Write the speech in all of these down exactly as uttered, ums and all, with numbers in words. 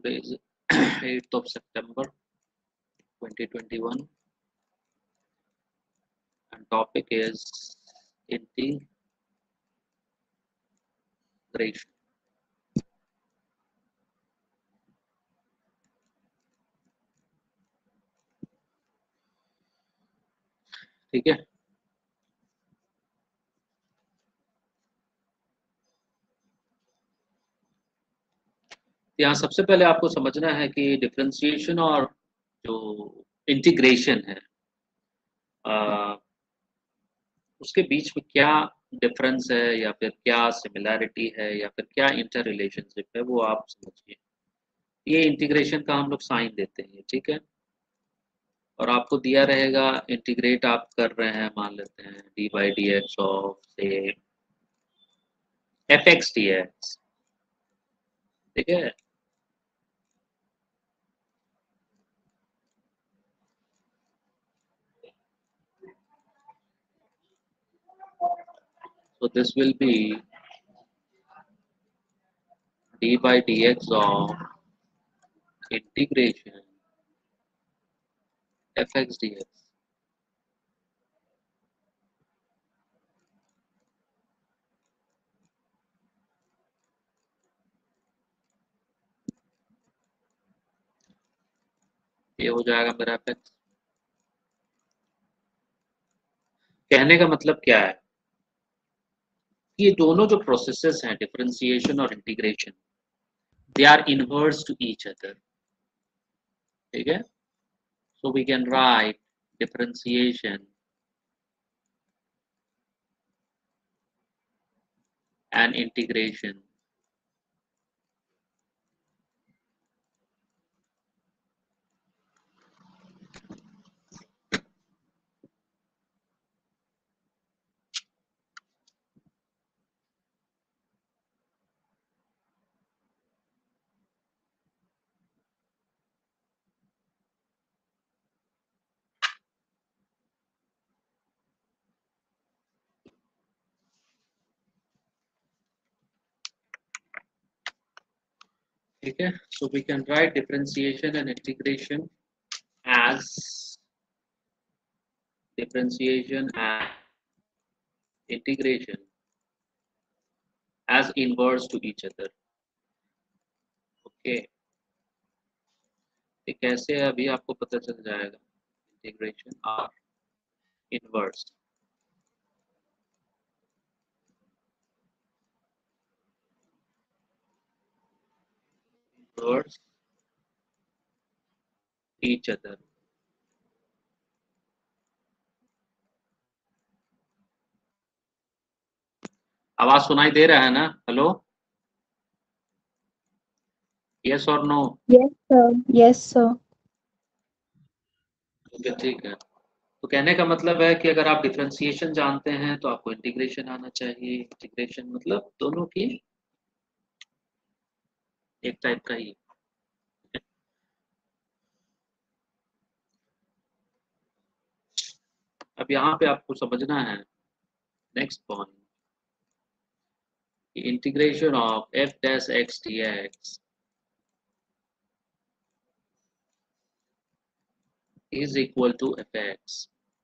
Today is eighth of September twenty twenty-one and topic is integration. ठीक है, यहाँ सबसे पहले आपको समझना है कि डिफरेंशिएशन और जो इंटीग्रेशन है आ, उसके बीच में क्या डिफरेंस है या फिर क्या सिमिलैरिटी है या फिर क्या इंटर रिलेशनशिप है, वो आप समझिए। ये इंटीग्रेशन का हम लोग साइन देते हैं, ठीक है। और आपको दिया रहेगा इंटीग्रेट आप कर रहे हैं, मान लेते हैं d by d x of से एफ एक्स डी एक्स, ठीक है। So this will be d by dx of integration fx dx. ये हो जाएगा मेरा fx। कहने का मतलब क्या है, ये दोनों जो प्रोसेसेस हैं डिफरेंशिएशन और integration, they are inverse to each other, ठीक है। So we can write differentiation and integration ठीक है। So we can write differentiation and integration as differentiation and integration as inverse to each other, okay। ये कैसे है अभी आपको पता चल जाएगा, इंटीग्रेशन और इनवर्स। Inverse each other, आवाज सुनाई दे रहा है ना? हेलो, यस और no? Yes sir, yes sir. Okay, ठीक है। तो कहने का मतलब है कि अगर आप डिफरेंशिएशन जानते हैं तो आपको इंटीग्रेशन आना चाहिए। इंटीग्रेशन मतलब दोनों की एक टाइप का ही। अब यहाँ पे आपको समझना है next point, integration of f dash x d x is equal to fx।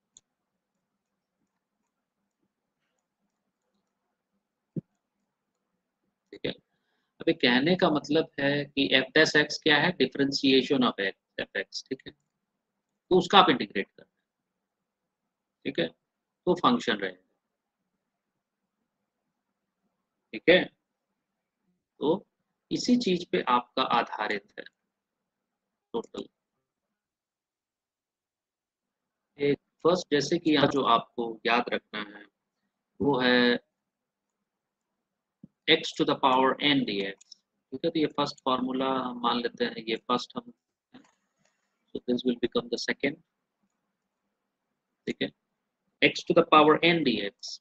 ठीक है। अभी कहने का मतलब है कि f डैश x क्या है, डिफरेंशिएशन ऑफ x fx, ठीक है। तो उसका आप इंटीग्रेट करना है, ठीक है, तो फंक्शन रहेगा, ठीक है। तो इसी चीज पे आपका आधारित है टोटल। एक फर्स्ट जैसे कि यहाँ जो आपको याद रखना है वो है x to the power n dx, ठीक है। तो ये फर्स्ट फॉर्मूला हम मान लेते हैं, ये फर्स्ट हम, so this will become the second, ठीक है, x to the power n dx।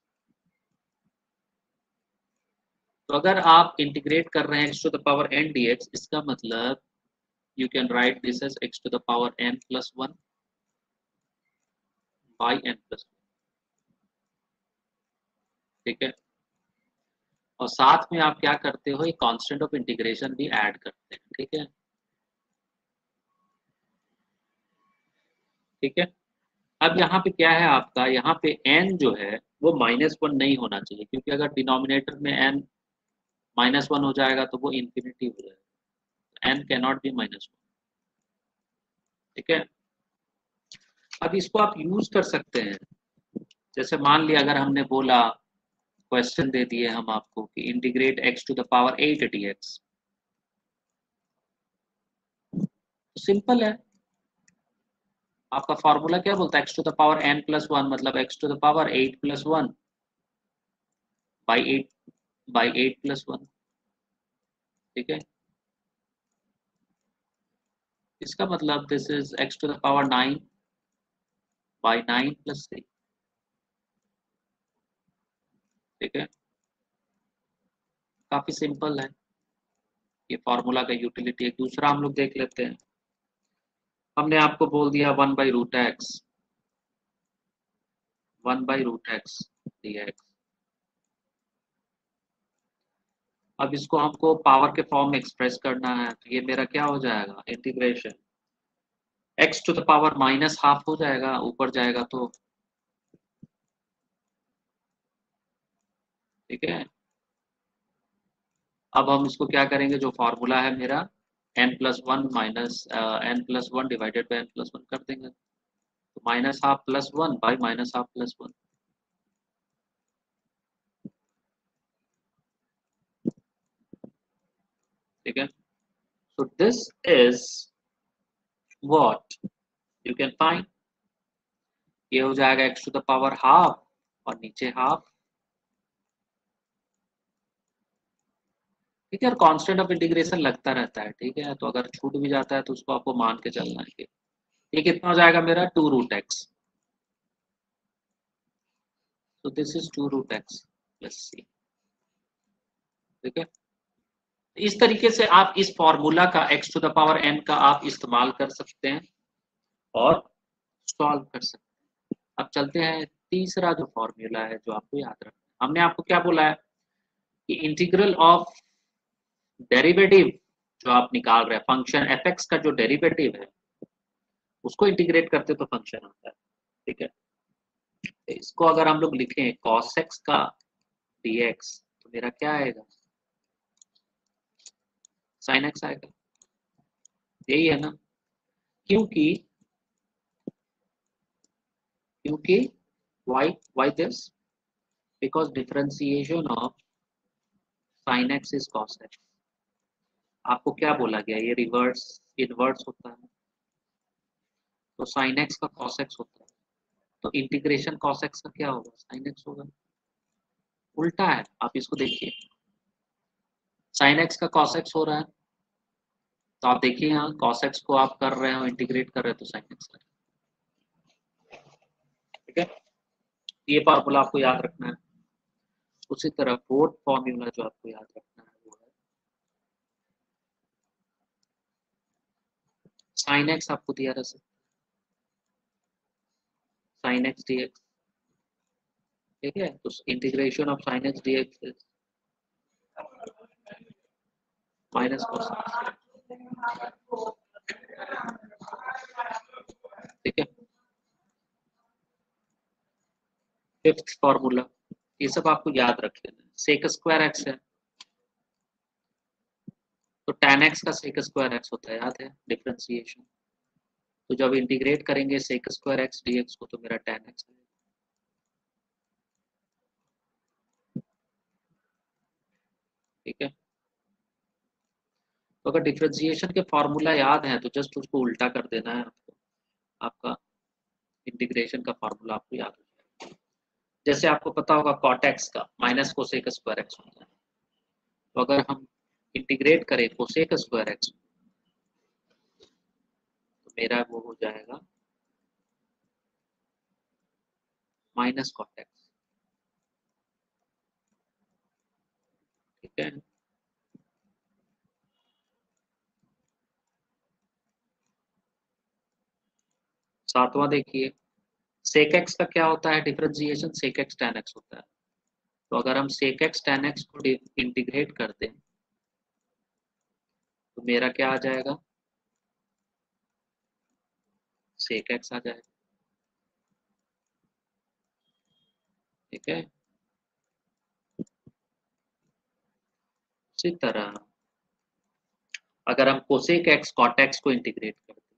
तो अगर आप इंटीग्रेट कर रहे हैं x to the power n dx, इसका मतलब you can write this as x to the power n plus one by n plus one, ठीक है। और साथ में आप क्या करते हो, ये कांस्टेंट ऑफ इंटीग्रेशन भी ऐड करते हैं, ठीक है। ठीक है। अब यहाँ पे क्या है आपका, यहाँ पे n जो है वो माइनस वन नहीं होना चाहिए, क्योंकि अगर डिनोमिनेटर में n माइनस वन हो जाएगा तो वो इन्फिनिटी हो जाएगा, n can not be minus one. ठीक है। अब इसको आप यूज कर सकते हैं, जैसे मान लिया अगर हमने बोला, क्वेश्चन दे दिए हम आपको कि integrate x to the power eight d x, तो सिंपल है, आपका फॉर्मूला क्या बोलता है, x to the power n plus one, मतलब x to the power eight plus one by eight by eight plus one. ठीक है, इसका मतलब this is x to the power nine by nine plus three. ठीक है, काफी simple है ये फॉर्मूला का यूटिलिटी। एक दूसरा हम लोग देख लेते हैं, हमने आपको बोल दिया one by root x, one by root x d x. अब इसको हमको पावर के फॉर्म में एक्सप्रेस करना है, तो ये मेरा क्या हो जाएगा, integration x to the power minus half हो जाएगा, ऊपर जाएगा तो। ठीक है, अब हम इसको क्या करेंगे, जो फॉर्मूला है मेरा n plus one minus n plus one divided by n plus one कर देंगे, तो minus half plus one by minus half plus one. ठीक है, so this is what you can find, ये हो जाएगा x to the power half और नीचे हाफ। ठीक है, और कांस्टेंट ऑफ इंटीग्रेशन लगता रहता है। ठीक है, तो अगर छूट भी जाता है तो उसको आपको मान के चलना है। ये कितना हो जाएगा मेरा, two root x, so this is two root x plus c. ठीक है, इस तरीके से आप इस फॉर्मूला का x to the power n का आप इस्तेमाल कर सकते हैं और सॉल्व कर सकते हैं। अब चलते हैं तीसरा जो फॉर्मूला है जो आपको याद रखना है। हमने आपको क्या बोला है कि इंटीग्रल ऑफ डेरिवेटिव जो आप निकाल रहे हैं, फंक्शन एफ एक्स का जो डेरिवेटिव है उसको इंटीग्रेट करते तो फंक्शन आता है। ठीक है, इसको अगर हम लोग लिखें cos x का dx, तो मेरा क्या आएगा, sin x आएगा। यही है ना, क्योंकि क्योंकि why why this, because differentiation of sin x is cos x। आपको क्या बोला गया, ये रिवर्स इनवर्स होता है, तो sin x का cos x होता है, तो इंटीग्रेशन cos x का क्या होगा, sin x होगा। उल्टा है, आप इसको देखिए, sin x का cos x हो रहा है, तो आप देखिए यहाँ cos x को आप कर रहे हो, इंटीग्रेट कर रहे हो, तो sin x कर। ठीक है, ये फॉर्मूला आपको याद रखना है। उसी तरह फोर्थ फॉर्मूला जो आपको याद रखना है वो है sin x, आपको दिया रहा है sin x dx। ठीक है, तो integration of sin x dx is minus cos x। ठीक है, फिफ्थ फॉर्मूला, ये सब आपको याद रख लेना है। सेक स्क्वायर एक्स है, तो tan x का सेक स्क्वायर एक्स होता है, याद है, डिफरेंशिएशन। तो जब इंटीग्रेट करेंगे सेक स्क्वायर एक्स dx को, तो मेरा tan x है। ठीक है, तो अगर डिफरेंशिएशन के फॉर्मूला याद है तो जस्ट उसको उल्टा कर देना है आपको, आपका इंटीग्रेशन का फॉर्मूला आपको याद है। जैसे आपको पता होगा cot x का माइनस कोसेक स्क्वायर एक्स होता है, तो अगर हम इंटीग्रेट करें कोसेक स्क्वायर एक्स, तो मेरा वो हो जाएगा माइनस cot x। ठीक है, सातवां देखिए, सेक एक्स का क्या होता है differentiation, sec x tan x होता है, तो अगर हम सेक एक्स tan x को इंटीग्रेट कर दें तो मेरा क्या आ जाएगा, सेक एक्स आ जाएगा। ठीक है, उसी तरह अगर हम कोसेक एक्स कॉट एक्स को इंटीग्रेट करते हैं,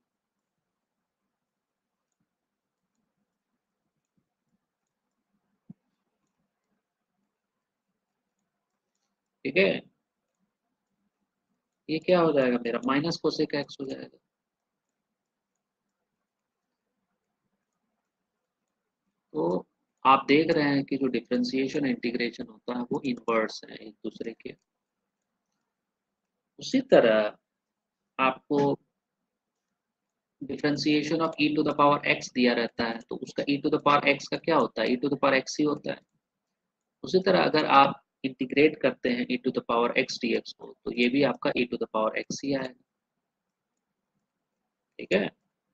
ठीक है, ये क्या हो जाएगा मेरा, माइनस कोसेक एक्स हो जाएगा। तो आप देख रहे हैं कि जो डिफरेंशिएशन इंटीग्रेशन होता है वो इनवर्स है एक दूसरे के। उसी तरह आपको differentiation of e to the power x दिया रहता है, तो उसका e to the power x का क्या होता है, e to the power x ही होता है। उसी तरह अगर आप इंटीग्रेट करते हैं e to the power x d x को, तो ये भी आपका e to the power x ही आएगा। ठीक है,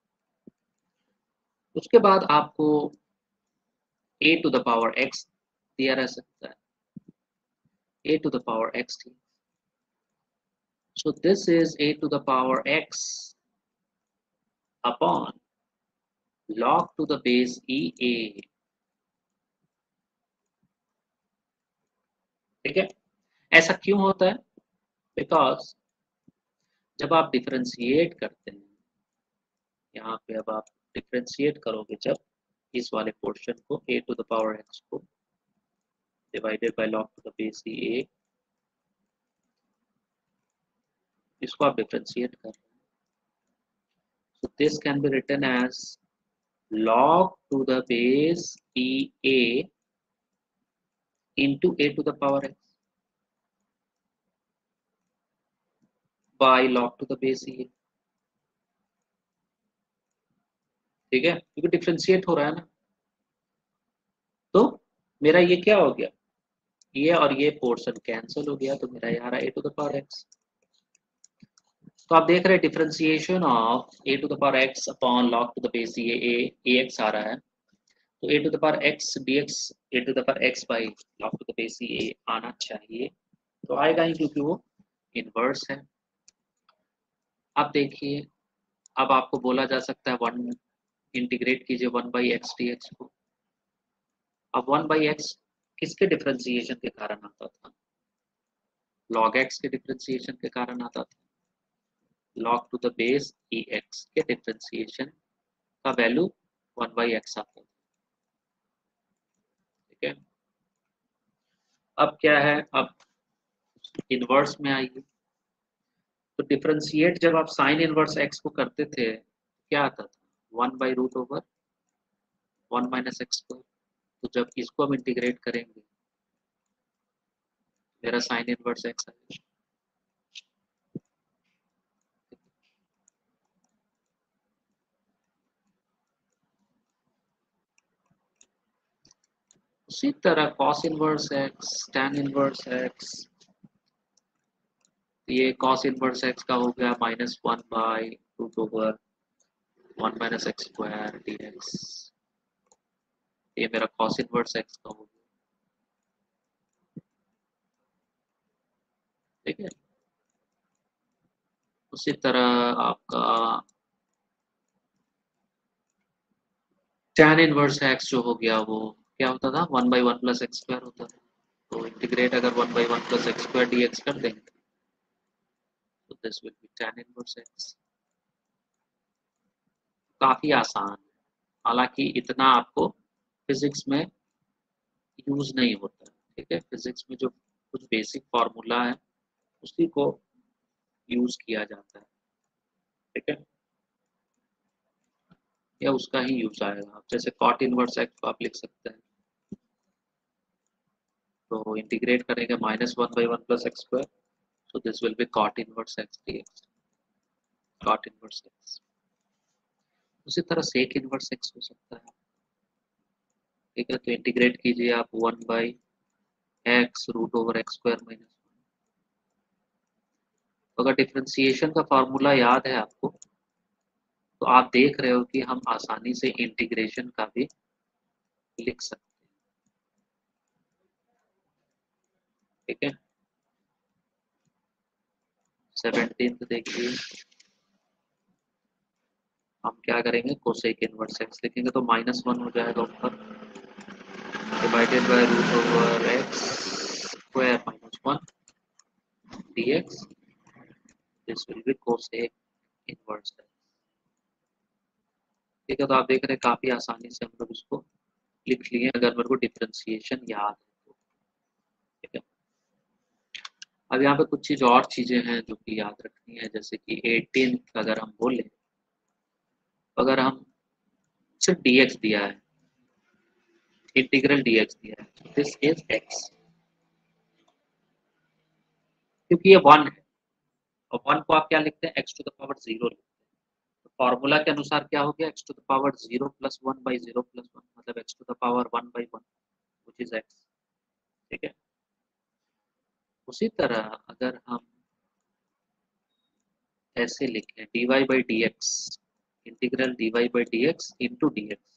उसके बाद आपको a to the power x दिया रह सकता है, a to the power x थी। So this is a to the power x upon log to the base E A। ठीक है, ऐसा क्यों होता है? बिकॉज जब आप डिफरेंशिएट करते हैं, यहाँ पे अब आप डिफरेंशिएट करोगे जब इस वाले पोर्शन को a to the power x को divided by log to the base E A, इसको आप डिफरेंशिएट कर रहे हैं। So this can be written as log to the base E A into a to the power x by log to the base E A। ठीक है, क्योंकि differentiate हो रहा है ना, तो मेरा ये क्या हो गया, ये और ये पोर्शन कैंसिल हो गया, तो मेरा ये आ रहा है a to the power x। तो आप देख रहे हैं differentiation of a to the power x upon log to the base E A, a ax आ रहा है, तो a to the power x dx a to the power x by log to the base E A आना चाहिए, तो आएगा ही क्योंकि वो इनवर्स है। अब देखिए, अब आपको बोला जा सकता है वन इंटीग्रेट कीजिए one by x d x को। अब वन बाई एक्स किसके डिफरेंशिएशन के कारण आता था, log x के डिफरेंशिएशन के कारण आता था, log to the base e x के डिफरेंशिएशन का वैल्यू वन बाई एक्स आता था। ठीक है, अब क्या है, अब इनवर्स में आइए, तो डिफरेंशिएट जब आप साइन इनवर्स एक्स को करते थे क्या आता था, one by root over one minus x square. तो जब इसको हम इंटीग्रेट करेंगे मेरा साइन इनवर्स एक्स आएगा। उसी तरह cos inverse x, tan inverse x, ये cos इनवर्स एक्स का हो गया minus one by root over one minus x square d x, ये मेरा cos इनवर्स एक्स का हो गया। ठीक है, उसी तरह आपका tan इनवर्स एक्स जो हो गया वो क्या होता था, one by one plus x square होता था। तो इंटीग्रेट अगर one by one plus x square d x कर देंगे तो this will be tan inverse x. काफी आसान है, हालांकि इतना आपको फिजिक्स में यूज नहीं होता है। ठीक है, फिजिक्स में जो कुछ बेसिक फार्मूला है उसी को यूज किया जाता है। ठीक है, या उसका ही यूज आएगा। जैसे कॉट इनवर्स एक्स को आप लिख सकते हैं, तो इंटीग्रेट करेंगे minus one by one plus x square, so this will be cot inverse x dx, cot inverse x। उसी तरह sec inverse x हो सकता है। ठीक है, तो इंटीग्रेट कीजिए आप one by x root over x square minus. अगर डिफरेंशिएशन का फार्मूला याद है आपको, तो आप देख रहे हो कि हम आसानी से इंटीग्रेशन का भी लिख सकते हैं। ठीक है, सेवनटीन्थ देखिए, हम क्या करेंगे, कोसेक इनवर्स एक्स लिखेंगे तो माइनस वन हो जाएगा ऊपर, divided by root over x square minus one d x, this will be cosec inverse x. ठीक है, तो आप देख रहे हैं काफी आसानी से हम लोग इसको लिख लिए अगर मेरे को डिफरेंशिएशन याद है तो। ठीक है, अब यहाँ पे कुछ चीज और चीजें हैं जो कि याद रखनी है, जैसे कि एटीन अगर हम बोले, अगर हम सिर्फ dx दिया है, इंटीग्रल dx दिया है, दिस इज x, क्योंकि ये वन है और वन को आप क्या लिखते हैं, x to the power zero लिखते हैं। तो फॉर्मूला के अनुसार क्या हो गया, x to the power zero plus one by zero plus one, मतलब x to the power one by one which is x। ठीक है, उसी तरह अगर हम ऐसे लिखें dy by d x, integral dy by d x into d x,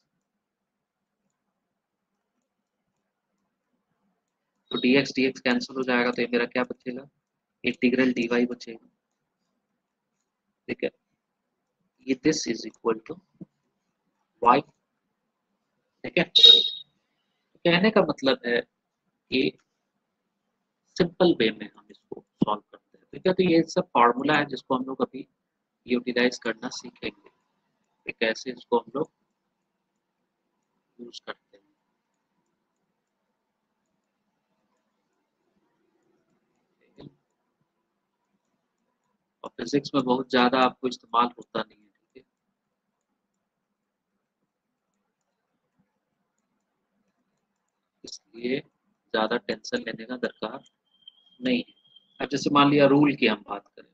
तो dx dx कैंसिल हो जाएगा, तो ये मेरा क्या बचेगा, इंटीग्रल dy बचेगा। ठीक है, ये this is equal to y। ठीक है, कहने का मतलब है कि सिंपल वे में हम इसको सॉल्व करते हैं। ठीक है, तो ये सब फार्मूला है जिसको हम लोग अभी यूटिलाइज करना सीखेंगे कि कैसे इसको हम लोग यूज करते हैं। ठीक है? और फिजिक्स में बहुत ज्यादा आपको इस्तेमाल होता नहीं है। ठीक है, इसलिए ज्यादा टेंशन लेने का दरकार नहीं है। अब जैसे मान लिया रूल की हम बात करें,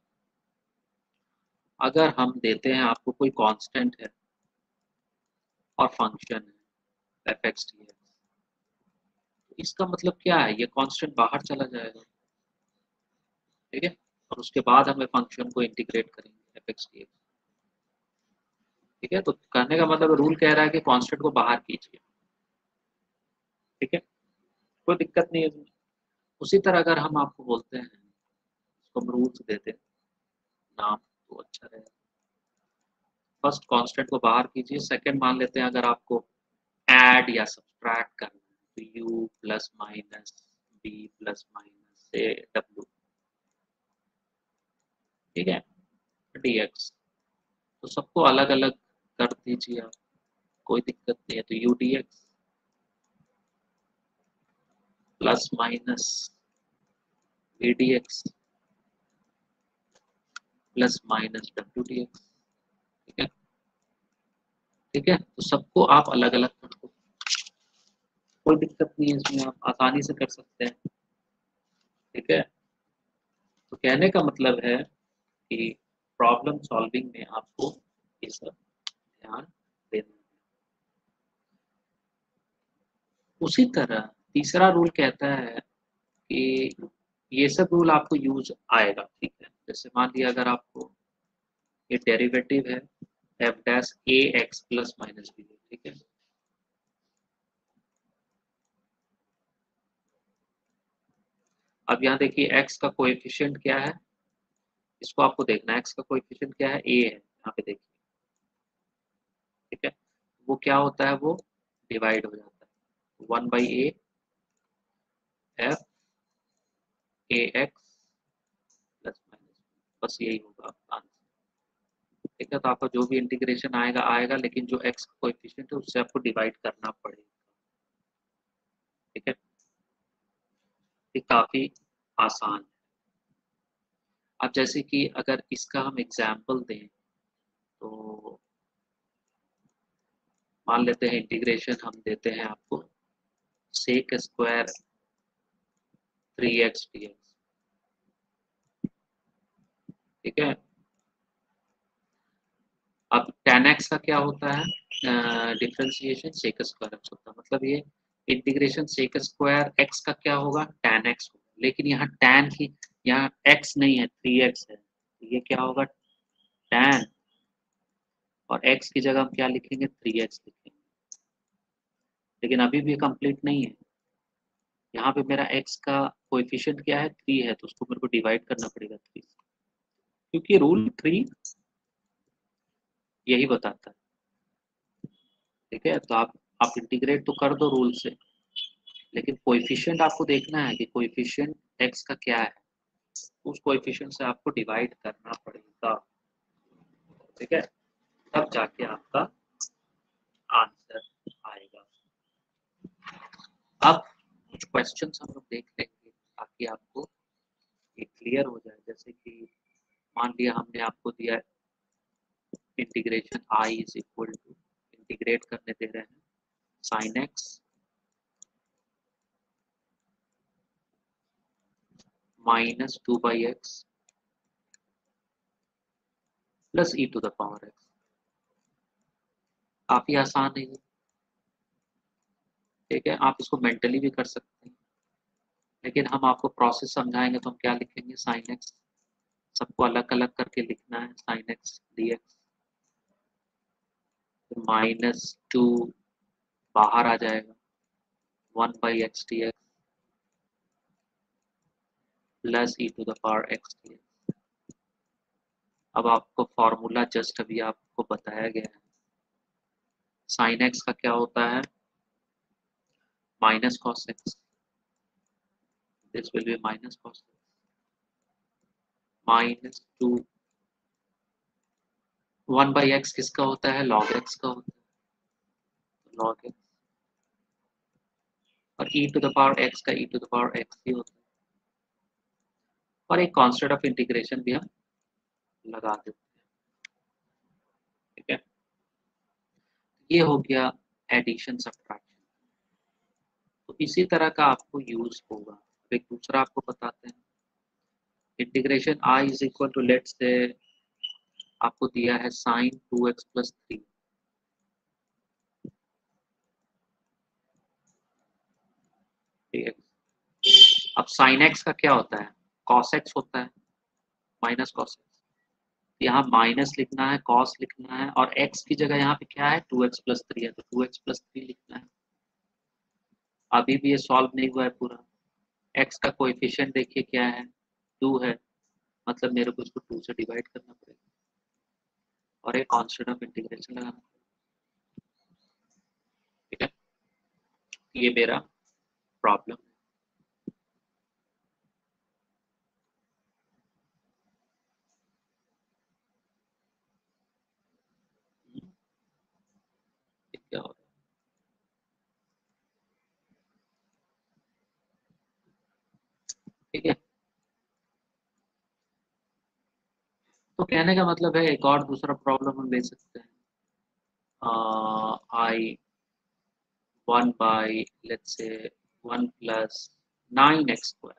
अगर हम देते हैं आपको कोई कांस्टेंट है और फंक्शन है एफ एक्स डी एक्स, तो इसका मतलब क्या है, ये कांस्टेंट बाहर चला जाएगा। ठीक है, और उसके बाद हमें फंक्शन को इंटीग्रेट करेंगे एफ एक्स डी एक्स। ठीक है, तो कहने का मतलब रूल कह रहा है कि कांस्टेंट को बाहर कीजिए। ठीक है, कोई दिक्कत नहीं है इसमें। उसी तरह अगर हम आपको बोलते हैं, इसको हम रूल्स देते हैं नाम तो अच्छा रहेगा। फर्स्ट कांस्टेंट को बाहर कीजिए, सेकंड मान लेते हैं अगर आपको ऐड या सब्सट्रैक्ट करना है तो u plus minus b plus minus से w। ठीक है, dx, तो सबको अलग अलग कर दीजिए आप, कोई दिक्कत नहीं है। तो u dx plus minus v dx plus minus w dx। ठीक है, ठीक है, तो सबको आप अलग अलग कर दो, कोई दिक्कत नहीं है इसमें, आप आसानी से कर सकते हैं। ठीक है, तो कहने का मतलब है कि प्रॉब्लम सॉल्विंग में आपको ये सब ध्यान देना है। उसी तरह तीसरा रूल कहता है कि ये सब रूल आपको यूज आएगा। ठीक है, जैसे मान लिया अगर आपको ये डेरिवेटिव है f dash a x plus minus b. ठीक है, अब यहाँ देखिए x का कोएफिशिएंट क्या है, इसको आपको देखना है। x का कोएफिशिएंट क्या है, a है, यहाँ पे देखिए। ठीक है, वो क्या होता है, वो डिवाइड हो जाता है one by a f a x plus minus, बस यही होगा आंसर। ठीक है, तो आपका जो भी इंटीग्रेशन आएगा आएगा, लेकिन जो x का कोएफिशिएंट है उससे आपको डिवाइड करना पड़ेगा। ठीक है, ये काफी आसान है। अब जैसे कि अगर इसका हम एग्जाम्पल दें तो मान लेते हैं इंटीग्रेशन हम देते हैं आपको sec square three x d x. ठीक है, अब टेन एक्स का क्या होता है, डिफरेंशिएशन सेक स्क्वायर एक्स होता है, मतलब ये इंटीग्रेशन सेक स्क्वायर एक्स का क्या होगा, टेन एक्स होगा। लेकिन यहाँ टेन की, यहाँ एक्स नहीं है, थ्री एक्स है, तो ये क्या होगा, टेन, और x की जगह हम क्या लिखेंगे, थ्री एक्स लिखेंगे। लेकिन अभी भी कंप्लीट नहीं है, यहाँ पे मेरा x का कोएफिशिएंट क्या है, थ्री है, तो उसको मेरे को डिवाइड करना पड़ेगा थ्री से, क्योंकि रूल थ्री यही बताता है। ठीक है, तो आप आप इंटीग्रेट तो कर दो रूल से, लेकिन कोएफिशिएंट आपको देखना है कि कोएफिशिएंट x का क्या है, उस कोएफिशिएंट से आपको डिवाइड करना पड़ेगा। ठीक है, तब जाके आपका आंसर आएगा। अब कुछ क्वेश्चंस हम लोग देख लेंगे ताकि आपको ये क्लियर हो जाए। जैसे कि मान लिया हमने आपको दिया integration i is equal to, integrate करने दे रहे हैं sine x minus two by x plus e to the power x. काफी आसान है ये। ठीक है, आप इसको मेंटली भी कर सकते हैं, लेकिन हम आपको प्रोसेस समझाएंगे तो हम क्या लिखेंगे, साइन एक्स सबको अलग अलग करके लिखना है, sine x d x minus two बाहर आ जाएगा, one by x d x plus e to the power x d x. अब आपको फॉर्मूला जस्ट अभी आपको बताया गया है, साइन एक्स का क्या होता है, minus cos x, this will be minus cos x minus two, one by x किसका होता है, लॉग एक्स का होता है, लॉग एक्स, और e to the power x का e to the power x ही होता है, और एक कांस्टेंट ऑफ इंटीग्रेशन भी हम लगा देते हैं। ठीक है, ये हो गया एडिशन सब्ट्रैक्शन। तो इसी तरह का आपको यूज होगा। एक दूसरा आपको बताते हैं, integration i is equal to, let's say आपको दिया है sine two x plus three. ठीक है, अब साइन एक्स का क्या होता है, कॉस एक्स होता है, माइनस कॉस एक्स। यहाँ माइनस लिखना है, कॉस लिखना है, और x की जगह यहाँ पे क्या है, टू एक्स प्लस थ्री है, तो टू एक्स प्लस थ्री लिखना है। अभी भी ये सॉल्व नहीं हुआ है पूरा। x का कोएफिशिएंट देखिए क्या है, टू है, मतलब मेरे को इसको टू से डिवाइड करना पड़ेगा और एक कांस्टेंट ऑफ इंटीग्रेशन लगाना पड़ेगा। ठीक है, ये मेरा प्रॉब्लम है। ये क्या हो रहा है, ठीक है। तो कहने का मतलब है एक और दूसरा प्रॉब्लम हम ले सकते हैं, I one by let's say one plus nine x square.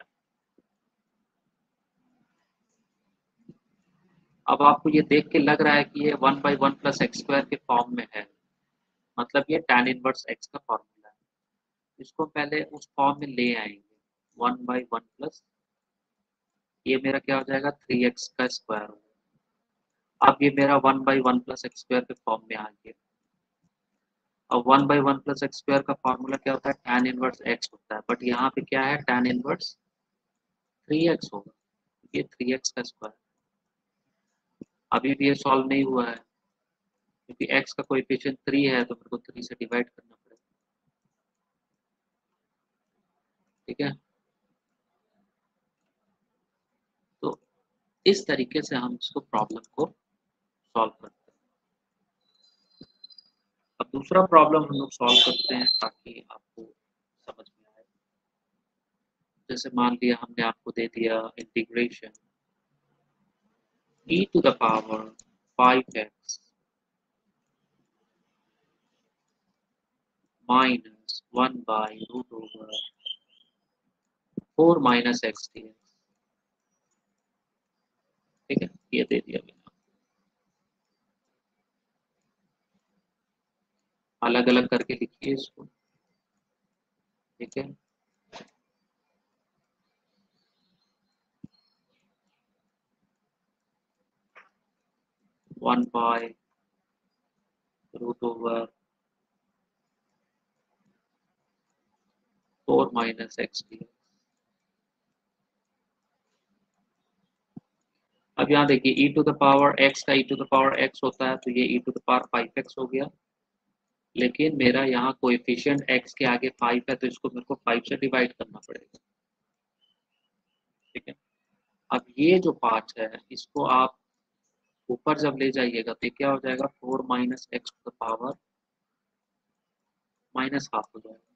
अब आपको ये देख के लग रहा है कि ये one by one plus x square के फॉर्म में है, मतलब ये tan इनवर्स एक्स का फॉर्मूला है। इसको पहले उस फॉर्म में ले आएंगे, वन बाई वन प्लस, ये मेरा क्या हो जाएगा, थ्री एक्स का स्क्वायर हो जाएगा। अब ये मेरा one by one plus x square के फॉर्म में आ गया। अब one by one plus x square का फॉर्मूला क्या होता है, tan इनवर्स एक्स होता है, बट यहाँ पे क्या है, tan इनवर्स थ्री एक्स होगा, ये थ्री एक्स का स्क्वायर। अभी भी ये सॉल्व नहीं हुआ है, क्योंकि x का कोएफिशिएंट थ्री है, तो मेरे को थ्री से डिवाइड करना पड़ेगा। ठीक है, तो इस तरीके से हम इसको प्रॉब्लम को सॉल्व करते हैं। अब दूसरा प्रॉब्लम हम लोग सॉल्व करते हैं ताकि आपको समझ में आए। जैसे मान लिया हमने आपको दे दिया integration e to the power five x minus one by root over four minus x d x. ठीक है, ये दे दिया मैंने, अलग अलग करके लिखिए इसको। ठीक है, one by root over four minus x d x. अब यहाँ देखिए e to the power x का e to the power x होता है, तो ये e to the power five x हो गया, लेकिन मेरा यहाँ कोएफिशिएंट x के आगे फाइव है, तो इसको मेरे को फाइव से डिवाइड करना पड़ेगा। ठीक है, अब ये जो पार्ट है इसको आप ऊपर जब ले जाइएगा तो क्या हो जाएगा, four minus x to the power minus half हो जाएगा।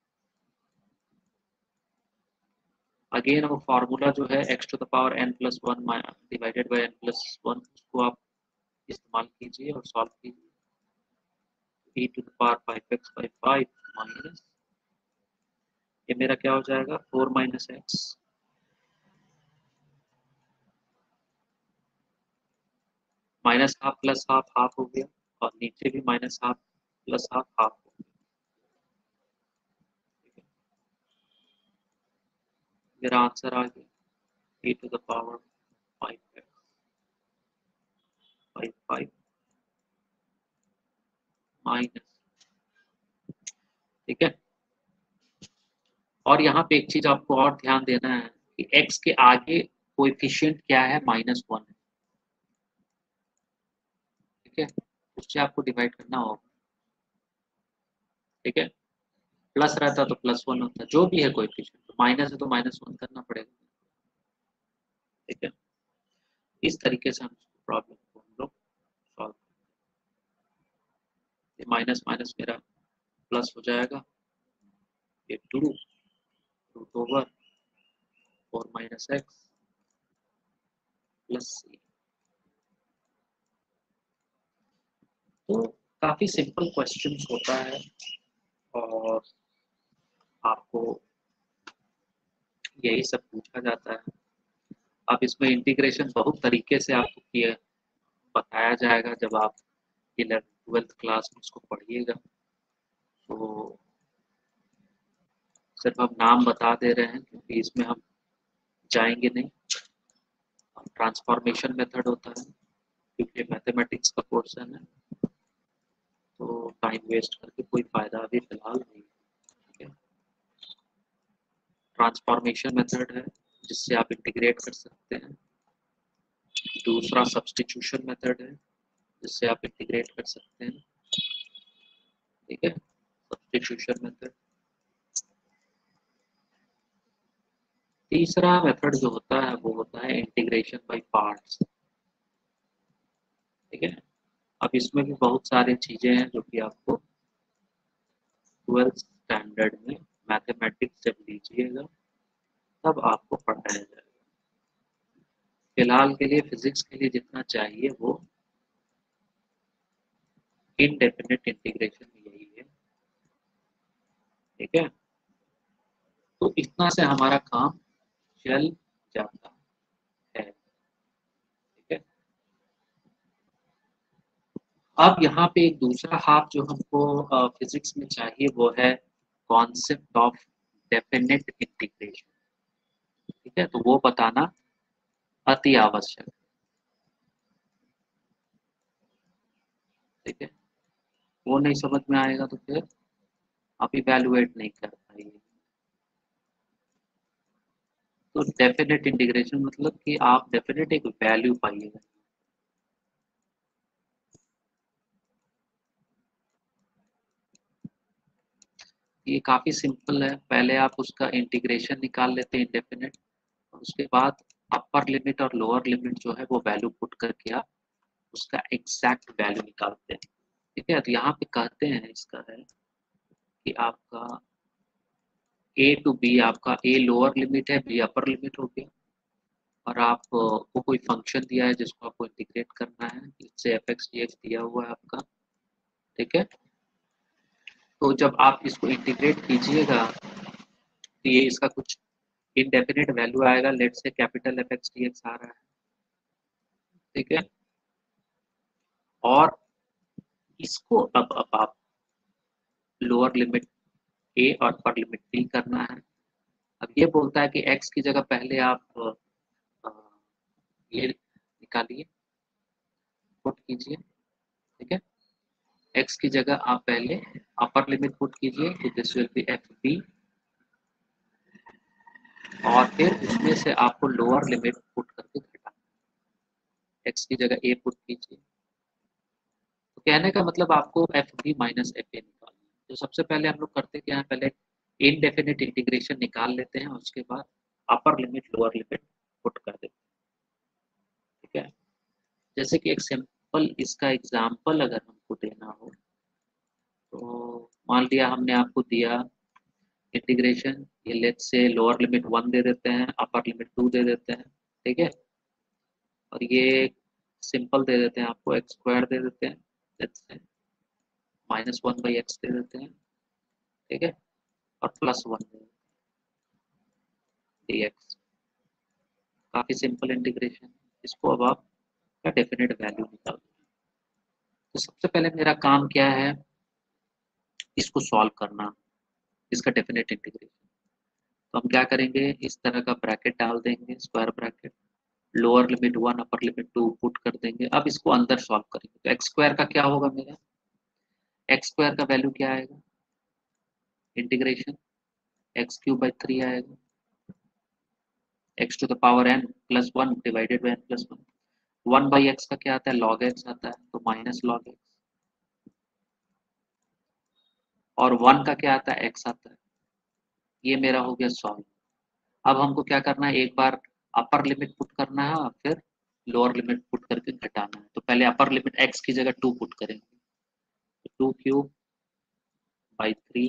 अगेन वो फार्मूला जो है x to the power n plus one divided by n plus one, उसको आप इस्तेमाल कीजिए और सॉल्व कीजिए। e to the power five x by five minus, ये मेरा क्या हो जाएगा, four minus x minus half plus half half हो गया, और नीचे भी minus half plus half half हो गया। मेरा आंसर आ गया e to the power five x by five minus. ठीक है, और यहाँ पे एक चीज आपको और ध्यान देना है कि x के आगे कोएफिशिएंट क्या है, माइनस वन है। ठीक है, उससे आपको डिवाइड करना होगा। ठीक है, प्लस रहता तो प्लस वन होता, जो भी है कोएफिशिएंट, तो माइनस है तो माइनस वन करना पड़ेगा। ठीक है, इस तरीके से हम प्रॉब्लम को हम लोग सॉल्व, ये माइनस माइनस मेरा प्लस हो जाएगा, ये two root over four minus x plus c. तो काफी सिंपल क्वेश्चन होता है, और आपको यही सब पूछा जाता है। अब इसमें इंटीग्रेशन बहुत तरीके से आपको किया बताया जाएगा, जब आप इलेवेंथ ट्वेल्थ क्लास में इसको पढ़िएगा। तो सिर्फ हम नाम बता दे रहे हैं, क्योंकि इसमें हम जाएंगे नहीं। ट्रांसफॉर्मेशन मेथड होता है, क्योंकि मैथमेटिक्स का पोर्शन है, तो टाइम वेस्ट करके कोई फायदा अभी फिलहाल नहीं। ठीक है, ट्रांसफॉर्मेशन मेथड है जिससे आप इंटीग्रेट कर सकते हैं। दूसरा सब्स्टिट्यूशन मेथड है जिससे आप इंटीग्रेट कर सकते हैं। ठीक है, सब्स्टिट्यूशन मेथड। तीसरा मेथड जो होता है वो होता है इंटीग्रेशन बाय पार्ट्स। ठीक है, अब इसमें भी बहुत सारी चीजें हैं जो कि आपको ट्वेल्थ स्टैंडर्ड में मैथमेटिक्स जब लीजिएगा तब आपको पढ़ाया जाएगा। फिलहाल के लिए फिजिक्स के लिए जितना चाहिए वो इनडेफिनिट इंटीग्रेशन यही है। ठीक है, तो इतना से हमारा काम चल जाता है। ठीक है, अब यहाँ पे एक दूसरा हाफ जो हमको फिजिक्स में चाहिए वो है कॉन्सेप्ट ऑफ डेफिनेट इंटीग्रेशन। ठीक है, तो वो बताना अति आवश्यक है। ठीक है, वो नहीं समझ में आएगा तो फिर आप इवैल्यूएट नहीं कर पाएंगे। तो डेफिनेट इंटीग्रेशन मतलब कि आप डेफिनेट एक वैल्यू पाइएगा। ये काफी सिंपल है, पहले आप उसका इंटीग्रेशन निकाल लेते हैं इंडेफिनेट, और उसके बाद अपर लिमिट और लोअर लिमिट जो है वो वैल्यू पुट करके आप उसका एग्जैक्ट वैल्यू निकालते हैं। ठीक है, तो यहाँ पे कहते हैं इसका है कि आपका ए टू बी, आपका ए लोअर लिमिट है, बी अपर लिमिट हो गया, और आपको कोई फंक्शन दिया है जिसको आपको इंटीग्रेट करना है, इससे एफ एक्स डी एक्स दिया हुआ है आपका। ठीक है, तो जब आप इसको इंटीग्रेट कीजिएगा तो ये इसका कुछ इनडेफिनिट वैल्यू आएगा, let say capital f x d x आ रहा है। ठीक है, और इसको अब अब आप लोअर लिमिट ए और अपर लिमिट बी करना है। अब ये बोलता है कि x की जगह पहले आप आ, ये निकालिए, पुट कीजिए। ठीक है, x की जगह आप पहले अपर लिमिट पुट कीजिए, तो this will be f b, और फिर उसमें से आपको लोअर लिमिट पुट करके घटाना। x की जगह a पुट कीजिए। तो कहने का मतलब आपको f b minus f a निकालना है। तो सबसे पहले हम लोग करते क्या है, पहले इनडेफिनिट इंटीग्रेशन निकाल लेते हैं, उसके बाद upper limit lower limit put कर देते हैं। ठीक है, जैसे कि एक सिंपल इसका एग्जाम्पल अगर हमको देना हो तो मान लिया हमने आपको दिया इंटीग्रेशन, ये लेट से लोअर लिमिट वन दे देते हैं, अपर लिमिट टू दे देते हैं। ठीक है, और ये सिंपल दे देते हैं आपको, एक्स स्क्वायर दे देते हैं, let say minus one by x दे देते हैं। ठीक है, और प्लस वन दे डी एक्स। काफ़ी सिंपल इंटीग्रेशन। इसको अब आप का डेफिनेट वैल्यू निकाल। तो सबसे पहले मेरा काम क्या है, इसको सॉल्व करना, इसका डेफिनेट इंटीग्रेशन। तो हम क्या करेंगे, इस तरह का ब्रैकेट डाल देंगे, square bracket, lower limit one upper limit two put कर देंगे। अब इसको अंदर सॉल्व करेंगे तो एक्स स्क्वायर का क्या होगा, मेरा एक्स स्क्वायर का वैल्यू क्या आएगा, integration x cube by three आएगा, x to the power n plus one divided by n plus one. One by x का क्या आता है, लॉग एक्स आता है, तो माइनस लॉग एक्स। और वन का क्या आता है, एक्स आता है। ये मेरा हो गया सॉल्व। अब हमको क्या करना है, एक बार अपर लिमिट पुट करना है और फिर लोअर लिमिट पुट करके घटाना है। तो पहले अपर लिमिट एक्स की जगह टू पुट करेंगे, two cube by three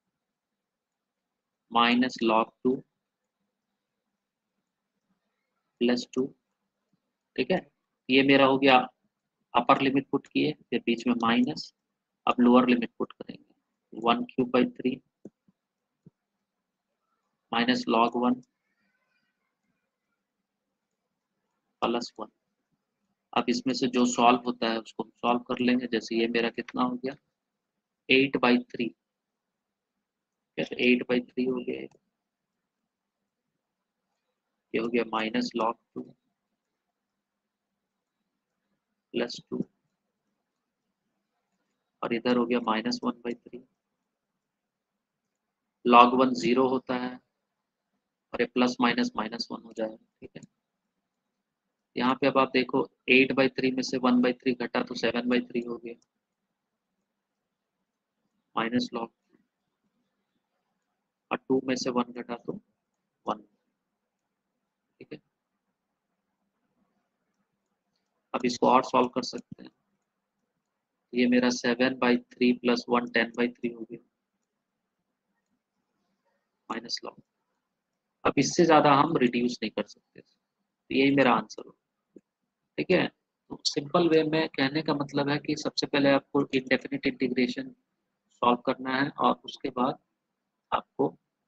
minus log two plus two. ठीक है, ये मेरा हो गया अपर लिमिट पुट किए, फिर बीच में माइनस। अब लोअर लिमिट पुट करेंगे, one cube by three minus log one plus one. अब इसमें से जो सॉल्व होता है उसको हम सॉल्व कर लेंगे। जैसे ये मेरा कितना हो गया, eight by three, eight by three हो गया, ये हो गया minus log two plus two, और इधर हो गया minus one by three. Log one zero होता है और ये प्लस माइनस माइनस वन हो जाएगा। ठीक है, यहाँ पे अब आप देखो एट बाई थ्री में से वन बाई थ्री घटा तो सेवन बाई थ्री हो गया, माइनस लॉग, और टू में से वन घटा तो वन। ठीक है, अब इसको और सॉल्व कर सकते हैं। ये मेरा seven by three plus one ten by three हो गया, माइनस लॉग। अब इससे ज्यादा हम रिड्यूस नहीं कर सकते, तो यही मेरा आंसर हो। ठीक है, तो सिंपल वे में कहने का मतलब है कि सबसे पहले आपको इंडेफिनिट इंटीग्रेशन सॉल्व करना है और उसके बाद आपको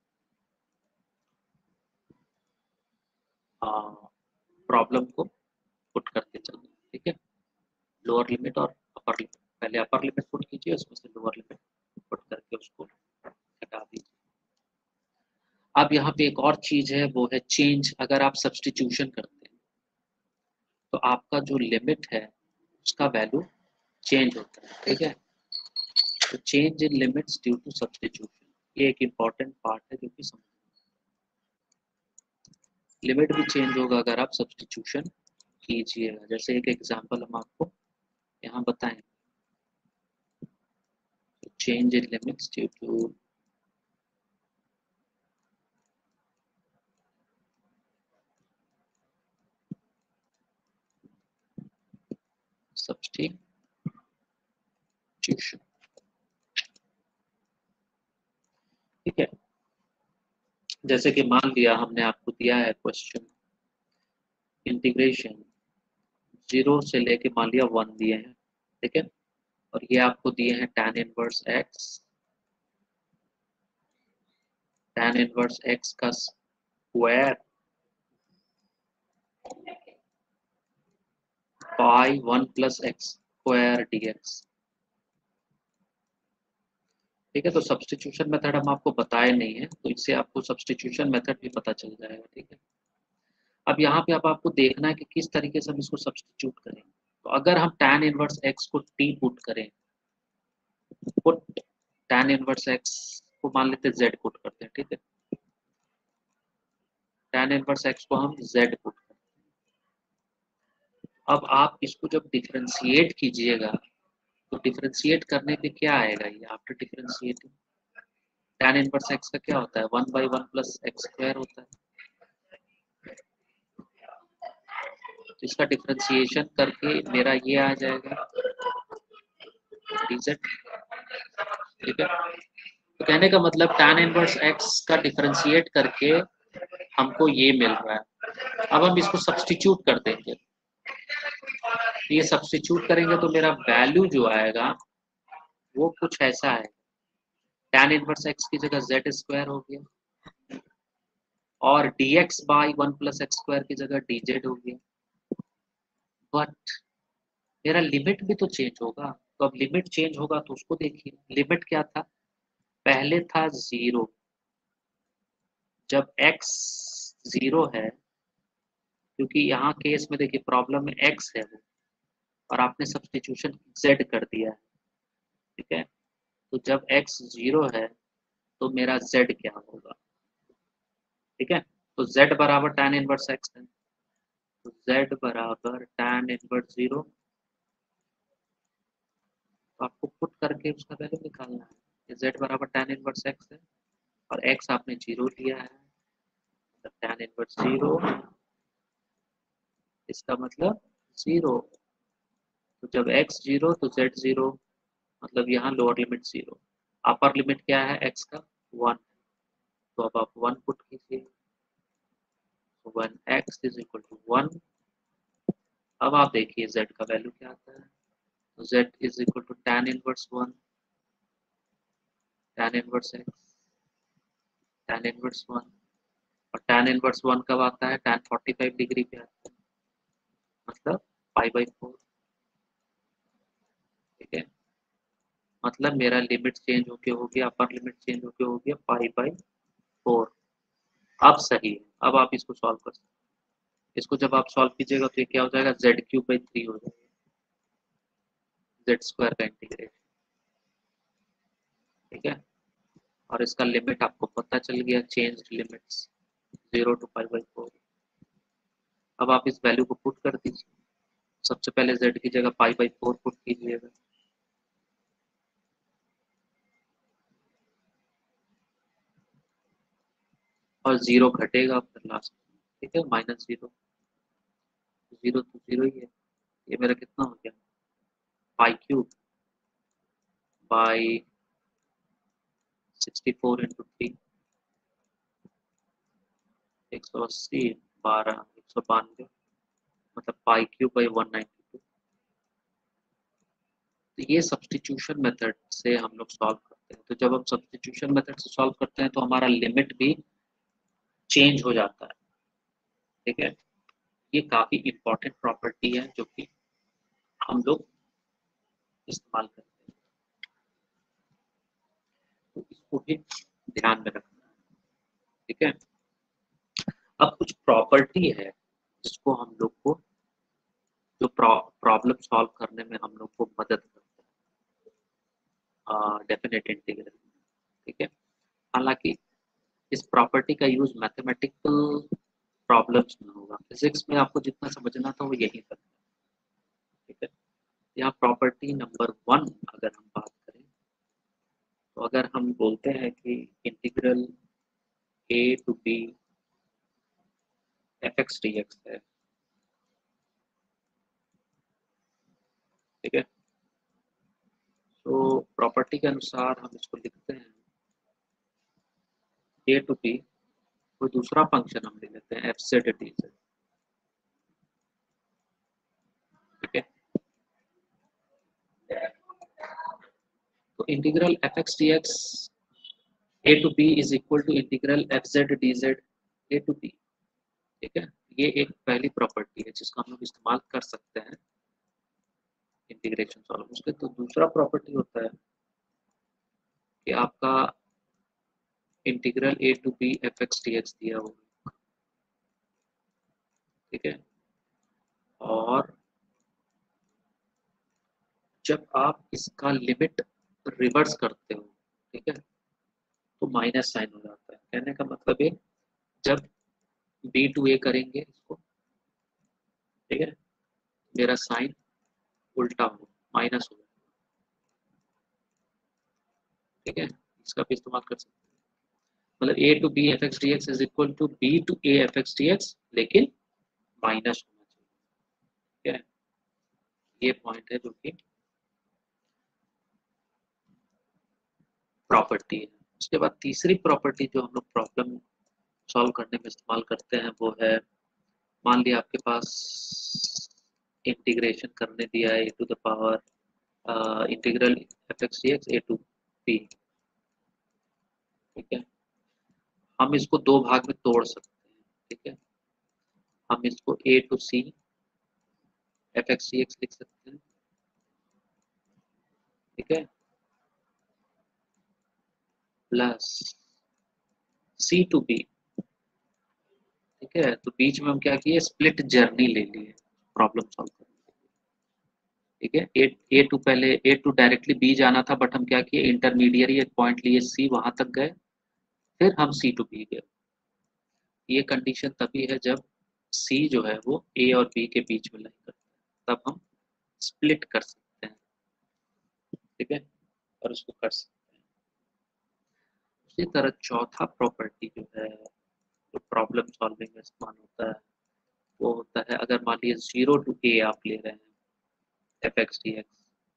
प्रॉब्लम को पुट करके चलना। ठीक है, लोअर लिमिट और अपर लिमिट, पहले अपर लिमिट पुट कीजिए, उसमें से लोअर लिमिट पुट करके उसको हटा दीजिए। अब यहाँ पे एक और चीज है, वो है चेंज। अगर आप सब्सटीट्यूशन करते हैं तो आपका जो लिमिट है उसका वैल्यू चेंज होता है। ठीक है, तो change in limits due to substitution, ये एक इम्पॉर्टेंट पार्ट है जो कि समझ, लिमिट भी चेंज होगा अगर आप सब्सटीट्यूशन कीजिएगा। जैसे एक एग्जांपल हम आपको यहाँ बताएं, change in limits due to substitution. ठीक है, जैसे कि मान लिया हमने आपको दिया है क्वेश्चन, इंटीग्रेशन जीरो से लेके मान लिया वन दिए हैं। ठीक है, और ये आपको दिए हैं tan inverse x, tan inverse x का square by one plus x square d x. ठीक है, तो सब्सटीट्यूशन मेथड हम आपको बताए नहीं है, तो इससे आपको सब्सटीट्यूशन मेथड भी पता चल जाएगा। ठीक है, अब यहाँ पे अब आपको देखना है कि किस तरीके से हम इसको सब्सटीट्यूट करें। तो अगर हम tan इनवर्स x को t पुट करें, पुट tan इनवर्स x को मान लेते z पुट करते हैं। ठीक है, tan इनवर्स x को हम z पुट करते हैं, अब आप इसको जब डिफरेंशिएट कीजिएगा तो डिफरेंशिएट करने पे क्या आएगा, ये after differentiating tan inverse x का क्या होता है, one by one plus x square होता है। तो इसका डिफरेंशिएशन करके मेरा ये आ जाएगा dz, ठीक है। तो कहने का मतलब tan इनवर्स x का डिफरेंशिएट करके हमको ये मिल रहा है। अब हम इसको सब्स्टिट्यूट कर देंगे, ये सब्स्टिट्यूट करेंगे तो मेरा वैल्यू जो आएगा वो कुछ ऐसा है, tan इनवर्स x की जगह z स्क्वायर हो गया और dx by one plus x square की जगह dz हो गया। बट मेरा लिमिट भी तो चेंज होगा, तो अब लिमिट चेंज होगा तो उसको देखिए, लिमिट क्या था, पहले था जीरो, जब x जीरो है, क्योंकि यहाँ केस में देखिए प्रॉब्लम में x है वो, और आपने सब्स्टिट्यूशन z कर दिया है, ठीक है। तो जब x जीरो है तो मेरा z क्या होगा, ठीक है। तो z बराबर tan इनवर्स x है, तो z बराबर tan इनवर्स जीरो, तो आपको पुट करके उसका वैल्यू निकालना है। z बराबर tan इनवर्स x है और x आपने जीरो लिया है, तो tan इनवर्स जीरो, इसका मतलब जीरो। तो जब x जीरो तो z जीरो, मतलब यहाँ lower limit zero, upper limit क्या है x का, वन, तो अब आप वन पुट कीजिए, one x is equal to one. अब आप देखिए z का वैल्यू क्या आता है, तो z is equal to tan inverse one, tan inverse x, tan inverse one, और tan इनवर्स वन कब आता है, tan फोर्टी फाइव डिग्री पे आता है, मतलब पाई बाई फोर, ठीक है। मतलब मेरा लिमिट चेंज होके हो गया, अपर लिमिट चेंज होके हो गया पाई बाई फोर। अब सही है, अब आप इसको सॉल्व कर सकते हैं। इसको जब आप सॉल्व कीजिएगा तो ये क्या हो जाएगा, जेड क्यूब बाई थ्री हो जाएगा, जेड स्क्वायर का इंटीग्रेशन, ठीक है। और इसका लिमिट आपको पता चल गया, change limits zero to pi by four. अब आप इस वैल्यू को पुट कर दीजिए, सबसे पहले z की जगह पाई बाई फोर पुट कीजिएगा, और जीरो घटेगा फिर लास्ट, ठीक है, माइनस जीरो, जीरो तो जीरो ही है। ये मेरा कितना हो गया, pi cube by sixty four into three, एक सौ अस्सी, बारह, एक सौ बानवे, मतलब pi cube by one ninety two. तो ये सब्स्टिट्यूशन मेथड से हम लोग सॉल्व करते हैं। तो जब हम सब्स्टिट्यूशन मेथड से सॉल्व करते हैं तो हमारा लिमिट भी चेंज हो जाता है, ठीक है। ये काफी इंपॉर्टेंट प्रॉपर्टी है जो कि हम लोग इस्तेमाल करते हैं, तो इसको भी ध्यान में रखना है, ठीक है। अब कुछ प्रॉपर्टी है जिसको हम लोग को, जो प्रॉब्लम सॉल्व करने में हम लोग को मदद करता है डेफिनेट इंटीग्रल, ठीक है। हालांकि इस प्रॉपर्टी का यूज मैथमेटिकल प्रॉब्लम्स में होगा, फिजिक्स में आपको जितना समझना था वो यही तक, ठीक है। यहाँ प्रॉपर्टी नंबर वन अगर हम बात करें, तो अगर हम बोलते हैं कि integral a to b f x d x है, ठीक है। तो प्रॉपर्टी के अनुसार हम इसको लिखते हैं ए टू बी, कोई दूसरा फंक्शन हम ले लेते हैं एफ जेड डी जेड, ठीक है। तो integral f x d x a to b is equal to integral f z d z a to b, ठीक है। ये एक पहली प्रॉपर्टी है जिसका हम लोग इस्तेमाल कर सकते हैं इंटीग्रेशन सॉल्व उसके। तो दूसरा प्रॉपर्टी होता है कि आपका integral a to b f x d x दिया हुआ, ठीक है। और जब आप इसका लिमिट रिवर्स करते हो, ठीक है, तो माइनस साइन हो जाता है। कहने का मतलब है जब बी टू ए करेंगे इसको, ठीक है, मेरा साइन उल्टा हो, माइनस हो, ठीक है, इसका भी इस्तेमाल कर सकते हैं। मतलब a to b f x d x is equal to b to a f x d x, लेकिन माइनस होना चाहिए, ठीक है। ये पॉइंट है जो कि प्रॉपर्टी है। उसके बाद तीसरी प्रॉपर्टी जो हम लोग प्रॉब्लम सॉल्व करने में इस्तेमाल करते हैं वो है, मान लिया आपके पास इंटीग्रेशन करने दिया है a to the power integral f x d x a to p, ठीक है। हम इसको दो भाग में तोड़ सकते हैं, ठीक है। हम इसको a to c f x d x लिख सकते हैं, ठीक है, प्लस सी टू बी, ठीक है। तो बीच में हम क्या किए, स्प्लिट जर्नी ले लिए प्रॉब्लम सॉल्व करने के लिए, ठीक है। ए ए टू पहले ए टू डायरेक्टली बी जाना था, बट हम क्या किए, इंटरमीडियरी एक पॉइंट लिए सी, वहां तक गए, फिर हम सी टू बी गए। ये कंडीशन तभी है जब सी जो है वो ए और बी के बीच में लाई करता है, तब हम स्प्लिट कर सकते हैं, ठीक है, और उसको कर सकते हैं। उसी तरह चौथा प्रॉपर्टी जो है, जो प्रॉब्लम सॉल्विंग में इस्तेमाल होता है, वो होता है, अगर मान लीजिए जीरो टू ए आप ले रहे हैं एफ एक्स डी एक्स,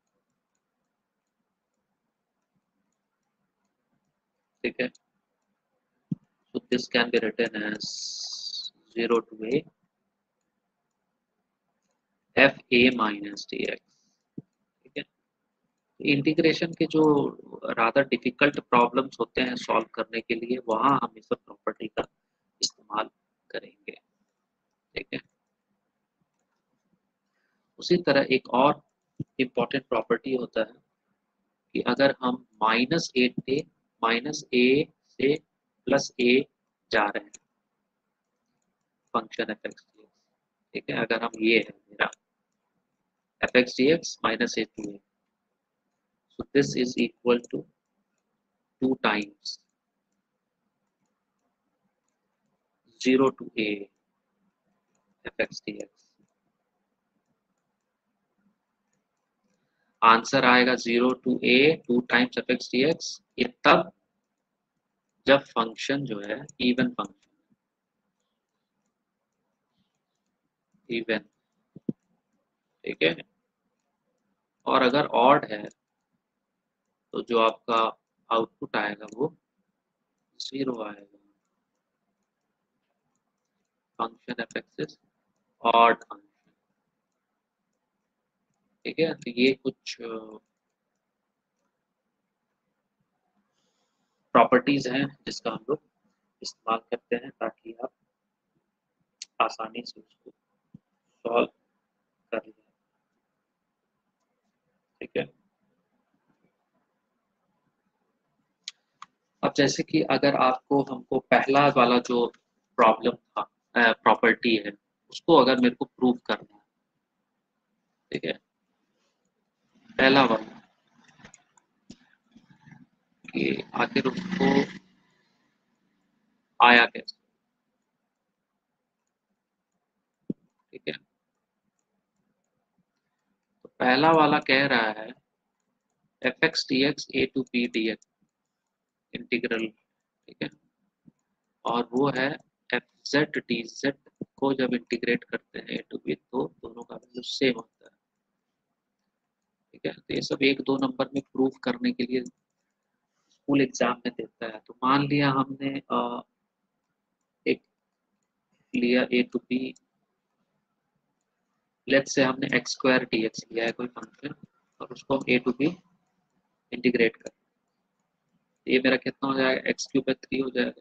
ठीक है। So this can be written as zero to a f a minus dx, ठीक है। इंटीग्रेशन के जो रादर डिफिकल्ट प्रॉब्लम्स होते हैं सॉल्व करने के लिए, वहां हम इस प्रॉपर्टी का इस्तेमाल करेंगे, ठीक है। उसी तरह एक और इम्पॉर्टेंट प्रॉपर्टी होता है कि अगर हम माइनस ए से माइनस ए से प्लस ए जा रहे हैं function f x d x, ठीक है। अगर हम ये है मेरा f x d x minus a to a, so this is equal to two times zero to a fx dx। Answer आएगा zero to a two times f x d x, ये तब जब फंक्शन जो है even function, even, ठीक है। और अगर ऑड है तो जो आपका आउटपुट आएगा वो जीरो आएगा, function f x is odd function, ठीक है। तो ये कुछ प्रॉपर्टीज हैं जिसका हम लोग इस्तेमाल करते हैं ताकि आप आसानी से उसको सॉल्व कर लें, ठीक है। अब जैसे कि अगर आपको हमको पहला वाला जो प्रॉब्लम था, प्रॉपर्टी है, उसको अगर मेरे को प्रूव करना है, ठीक है, पहला वाला कि आखिर उसको आया कैसे, ठीक है। तो पहला वाला कह रहा है f x d x a to b d x integral, ठीक है। और वो है एफ जेड डी जेड को जब इंटीग्रेट करते हैं ए टू बी, तो दोनों का वैल्यू सेम होता है, ठीक है। तो ये सब एक दो नंबर में प्रूव करने के लिए स्कूल एग्जाम में देता है। तो मान लिया हमने आ, एक लिया ए टू बी, लेट्स से हमने एक्स स्क्वायर डी एक्स लिया है कोई फंक्शन, और उसको हम ए टू बी इंटीग्रेट कर, ये मेरा कितना हो जाएगा, एक्स क्यूब बाई थ्री हो जाएगा,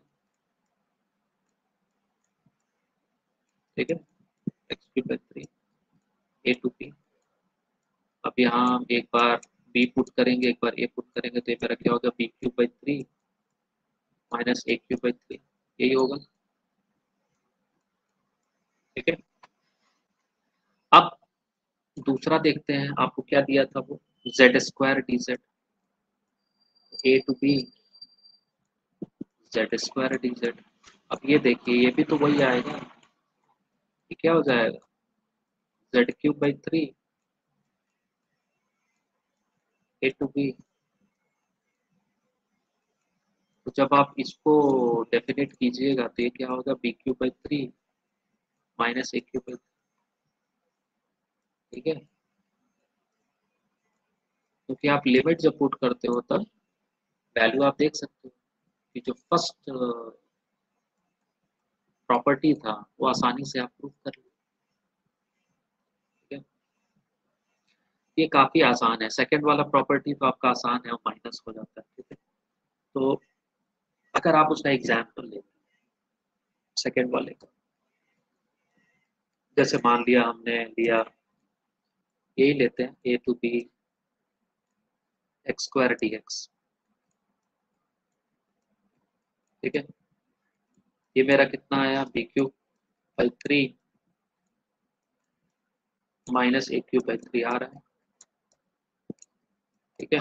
ठीक है, x cube by three a to b. अब यहाँ हम एक बार बी पुट करेंगे, एक बार ए पुट करेंगे, तो ये मेरा क्या होगा, b cube by three minus a cube by three, यही होगा, ठीक है। अब दूसरा देखते हैं, आपको क्या दिया था वो, z square d z, a to b z square d z. अब ये देखिए, ये भी तो वही आएगा, ये क्या हो जाएगा, z cube by three a to b. तो जब आप इसको डेफिनेट कीजिएगा तो ये क्या होगा, b cube by three minus a cube by, ठीक है। क्योंकि आप लिमिट जब पुट करते हो तब वैल्यू आप देख सकते हो कि जो फर्स्ट प्रॉपर्टी था वो आसानी से आप प्रूव कर लो, ठीक है। ये काफी आसान है। सेकंड वाला प्रॉपर्टी तो आपका आसान है, वो माइनस हो जाता है, ठीक है। तो अगर आप उसका एग्जाम्पल लेते हैं सेकंड वाले का, जैसे मान लिया हमने लिया, यही लेते हैं a to b x square d x, ठीक है। ये मेरा कितना आया, b cube by three minus a cube by three आ रहा है, ठीक है।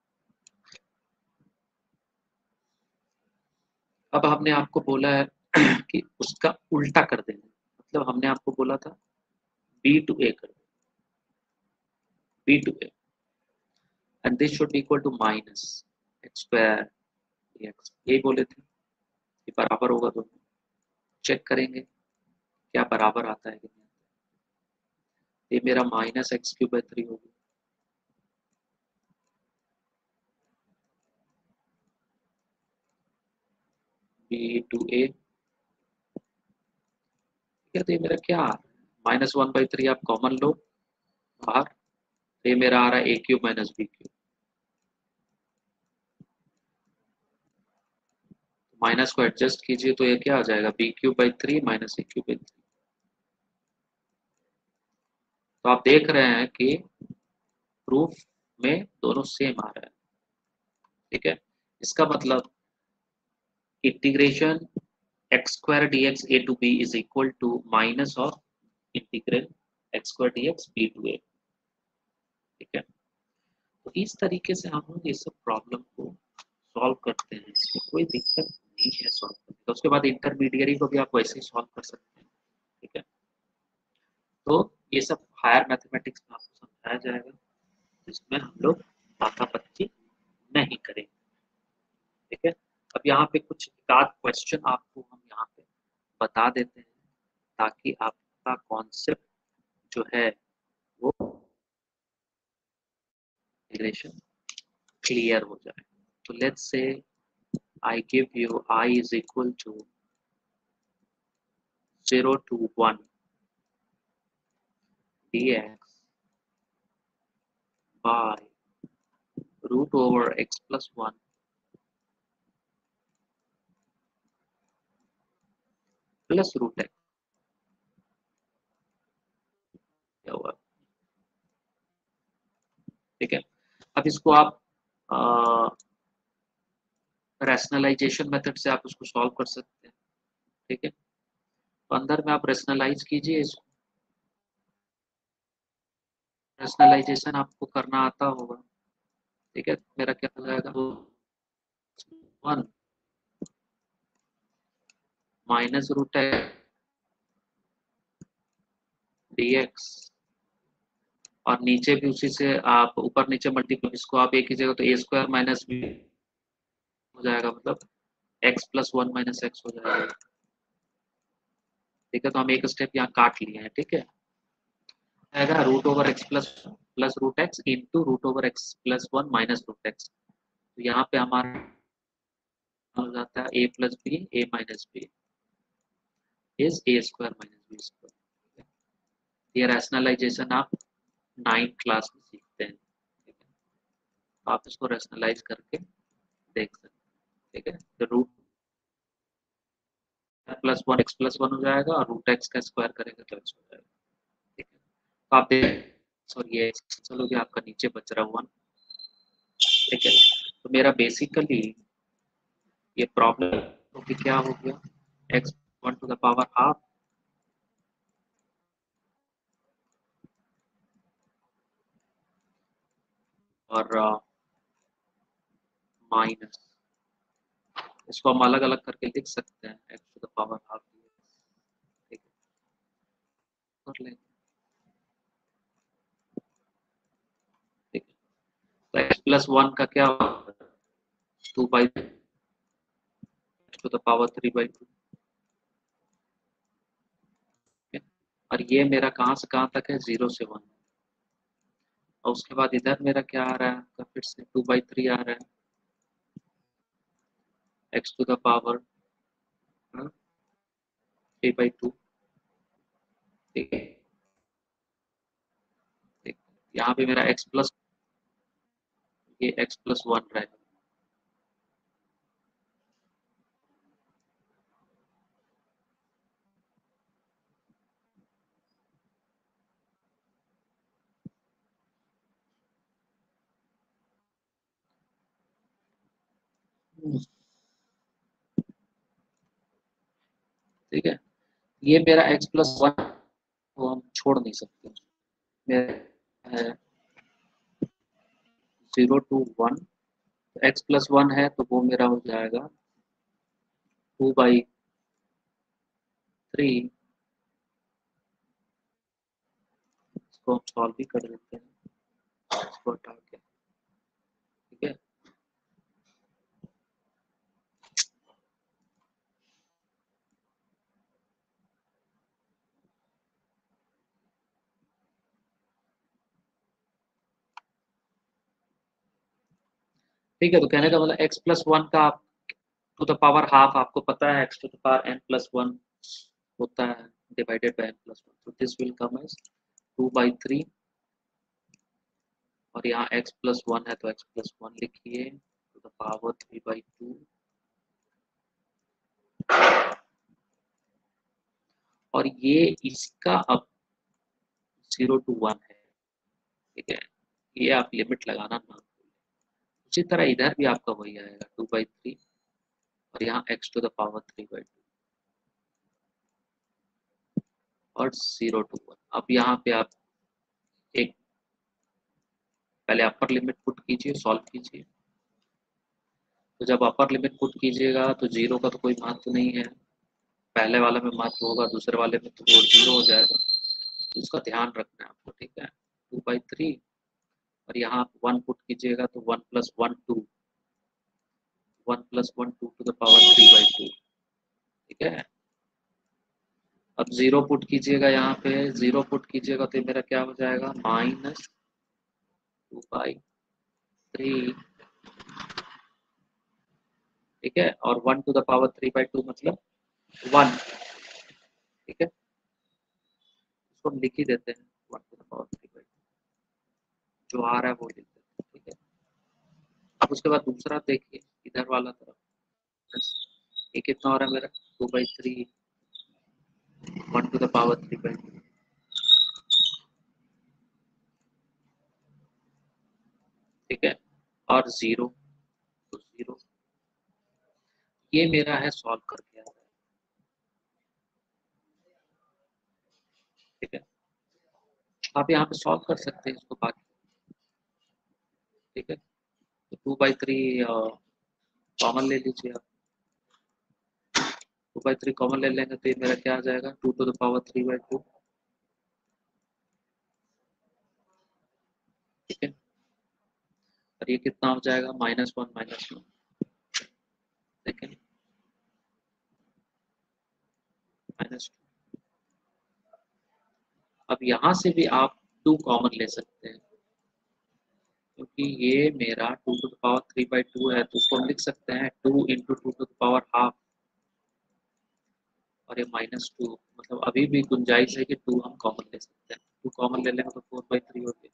अब हमने आपको बोला है कि उसका उल्टा कर देना, मतलब हमने आपको बोला था बी टू ए कर देना, b to a, and this should equal to minus x square x, यही बोले थे कि बराबर होगा दोनों। चेक करेंगे क्या बराबर आता है कि नहीं। ये मेरा minus x cube by three होगी, बी टू ए, ठीक है। तो ये मेरा क्या आ रहा है, माइनस वन बाई थ्री आप कॉमन लो बाहर, तो ये मेरा आ रहा है a cube minus b cube, minus को एडजस्ट कीजिए तो ये क्या आ जाएगा, b cube by three minus a cube by three. तो आप देख रहे हैं कि प्रूफ में दोनों सेम आ रहा है, ठीक है। इसका मतलब integration x square d x a to b is equal to minus of integral x square d x b to a, ठीक है। तो इस तरीके से हम लोग ये सब प्रॉब्लम को सॉल्व करते हैं, इसमें कोई दिक्कत नहीं है सॉल्व करने का। उसके बाद इंटरमीडिएट को भी आप वैसे ही सॉल्व कर सकते हैं, ठीक है। तो ये सब हायर मैथमेटिक्स में आपको समझाया जाएगा, जिसमें हम लोग बातापच्ची नहीं करेंगे, ठीक है। अब यहाँ पे कुछ आध क्वेश्चन आपको हम यहाँ पे बता देते हैं ताकि आपका कॉन्सेप्ट जो है वो इंटीग्रेशन क्लियर हो जाए। तो लेट्स से I give you I is equal to zero to one dx by root over x plus one plus root x, क्या हुआ, ठीक है। अब इसको आप रैशनलाइजेशन मेथड से आप उसको सॉल्व कर सकते हैं, ठीक है। तो अंदर में आप रैशनलाइज कीजिए इसको, रैशनलाइजेशन आपको करना आता होगा, ठीक है। मेरा क्या हो जाएगा, one minus root x d x, और नीचे भी उसी से आप ऊपर नीचे मल्टीप्लाई, इसको आप एक ही जगह तो ए स्क्वायर माइनस बी हो जाएगा, मतलब x plus one minus x हो जाएगा, ठीक है। तो हम एक स्टेप यहाँ काट लिए हैं, ठीक है। आएगा root over x plus plus root x into root over x plus one minus root x. तो यहाँ पे हमारा हो जाता है a plus b a minus b is a square minus b square. ये रैशनलाइजेशन आप नाइन्थ क्लास में सीखते हैं, ठीक है। आप इसको रैशनलाइज करके देख सकते हैं, ठीक है। तो root plus one x plus one हो जाएगा और रूट एक्स का स्क्वायर करेंगे तो एक्स हो जाएगा, ठीक है। तो आप देख, सॉरी ये चलो कि आपका नीचे बच रहा वन, ठीक है। तो मेरा बेसिकली ये प्रॉब्लम तो कि क्या हो गया, x one to the power half और माइनस, इसको हम अलग अलग करके लिख सकते हैं, x to the power half, ठीक है, कर लेंगे। तो x प्लस वन का क्या होगा, two by two the power three by two. और ये मेरा कहाँ से कहाँ तक है, जीरो से वन। और उसके बाद इधर मेरा क्या आ रहा है आपका, फिर से टू बाई थ्री आ रहा है, x to the power three by two. ठीक है, यहाँ पे मेरा x प्लस, ये x प्लस वन रहेगा। ठीक है, ये मेरा x प्लस वन को हम छोड़ नहीं सकते, मेरा है zero to one, x plus one है तो वो मेरा हो जाएगा टू बाई थ्री। इसको हम सॉल्व भी कर लेते हैं, इसको हटा के। ठीक है, ठीक है, तो कहने का मतलब x प्लस वन का आप टू द पावर हाफ, आपको पता है x to the power n plus one होता है divided by n plus one, तो this will come as two by three. और यहाँ x प्लस वन है तो x प्लस वन लिखिए to the power three by two. और ये इसका अब जीरो टू वन है। ठीक है, ये आप लिमिट लगाना ना, उसी तरह इधर भी आपका वही आएगा टू बाई थ्री और यहाँ x to the power three by two और जीरो टू वन। अब यहाँ पे आप एक पहले अपर लिमिट पुट कीजिए, सॉल्व कीजिए। तो जब अपर लिमिट पुट कीजिएगा तो जीरो का तो कोई महत्व नहीं है, पहले वाले में महत्व होगा, दूसरे वाले में तो वो जीरो हो जाएगा, तो उसका ध्यान रखना है आपको। ठीक है, टू बाई थ्री और यहाँ आप वन पुट कीजिएगा तो one plus one two, one plus one two to the power three by two. ठीक है, अब जीरो पुट कीजिएगा, यहाँ पे जीरो पुट कीजिएगा तो मेरा क्या हो जाएगा, माइनस टू बाई थ्री। ठीक है, और one to the power three by two मतलब वन। ठीक है, इसको हम लिख ही देते हैं one to the power three by two, जो आ रहा है वो लिख देते हैं। ठीक है, अब उसके बाद दूसरा देखिए, इधर वाला तरफ ये कितना हो रहा है मेरा, two by three one to the power three by two. ठीक है, और जीरो, तो जीरो, ये मेरा है सॉल्व करके आ रहा है। ठीक है, आप यहाँ पे सॉल्व कर सकते हैं इसको बाकी। ठीक है, तो टू बाई थ्री कॉमन ले लीजिए आप, टू बाई थ्री कॉमन ले लेंगे तो ये मेरा क्या आ जाएगा, two to the power three by two. ठीक है, और ये कितना हो जाएगा, माइनस वन माइनस वन। ठीक है, माइनस टू। अब यहाँ से भी आप टू कॉमन ले सकते हैं, क्योंकि ये मेरा two to the power three by two है, तो उसको हम लिख सकते हैं two into two to the power half, और ये माइनस टू, मतलब अभी भी गुंजाइश है कि टू हम कॉमन ले सकते हैं। टू कॉमन ले लेंगे तो फोर बाई थ्री हो गया,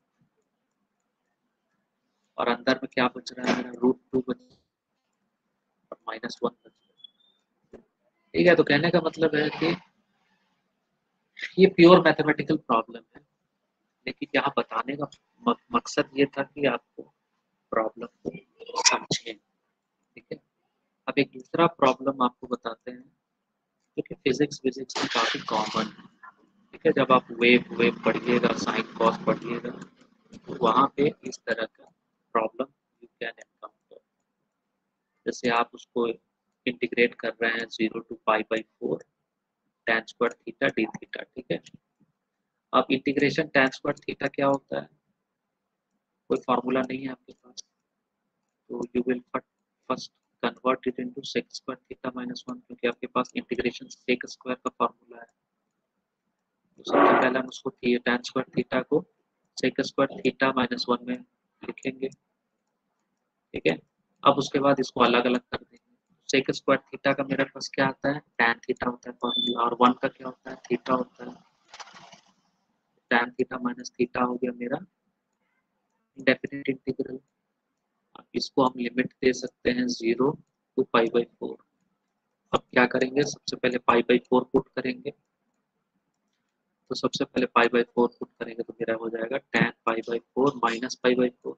और अंदर में क्या बच रहा है मेरा, रूट टू बच और माइनस वन बच रहा है। ठीक है, तो कहने का मतलब है कि ये प्योर मैथमेटिकल प्रॉब्लम है, लेकिन यहाँ बताने का मकसद ये था कि आपको प्रॉब्लम को समझें। ठीक है, अब एक दूसरा प्रॉब्लम आपको बताते हैं, क्योंकि फिजिक्स फिजिक्स में काफ़ी कॉमन है। ठीक है, जब आप वेव वेव पढ़िएगा, साइन कॉस पढ़िएगा, तो वहाँ पे इस तरह का प्रॉब्लम यू कैन एनकाउंटर। जैसे आप उसको इंटीग्रेट कर रहे हैं zero to pi by four tan square theta d theta. ठीक है, अब इंटीग्रेशन tan स्क्वायर थीटा क्या होता है, कोई फार्मूला नहीं है आपके पास, तो you will first convert it into sec square theta minus one, क्योंकि आपके पास इंटीग्रेशन sec स्क्वायर का फार्मूला है। तो सबसे पहले हम उसको tan स्क्वायर थीटा को sec square theta minus one में लिखेंगे, ठीक है। अब उसके बाद इसको अलग अलग कर देंगे। sec स्क्वायर थीटा का मेरे पास क्या आता है, tan थीटा होता है फॉर्मूला, और वन का क्या होता है, थीटा होता है। tan थीटा माइनस थीटा हो गया मेरा इंडेफिनिट इंटीग्रल। इसको हम लिमिट दे सकते हैं zero to pi by four. अब क्या करेंगे, सबसे पहले पाई बाई फोर पुट करेंगे। तो सबसे पहले पाई बाई फोर पुट करेंगे तो मेरा हो जाएगा tan pi by four minus pi by four,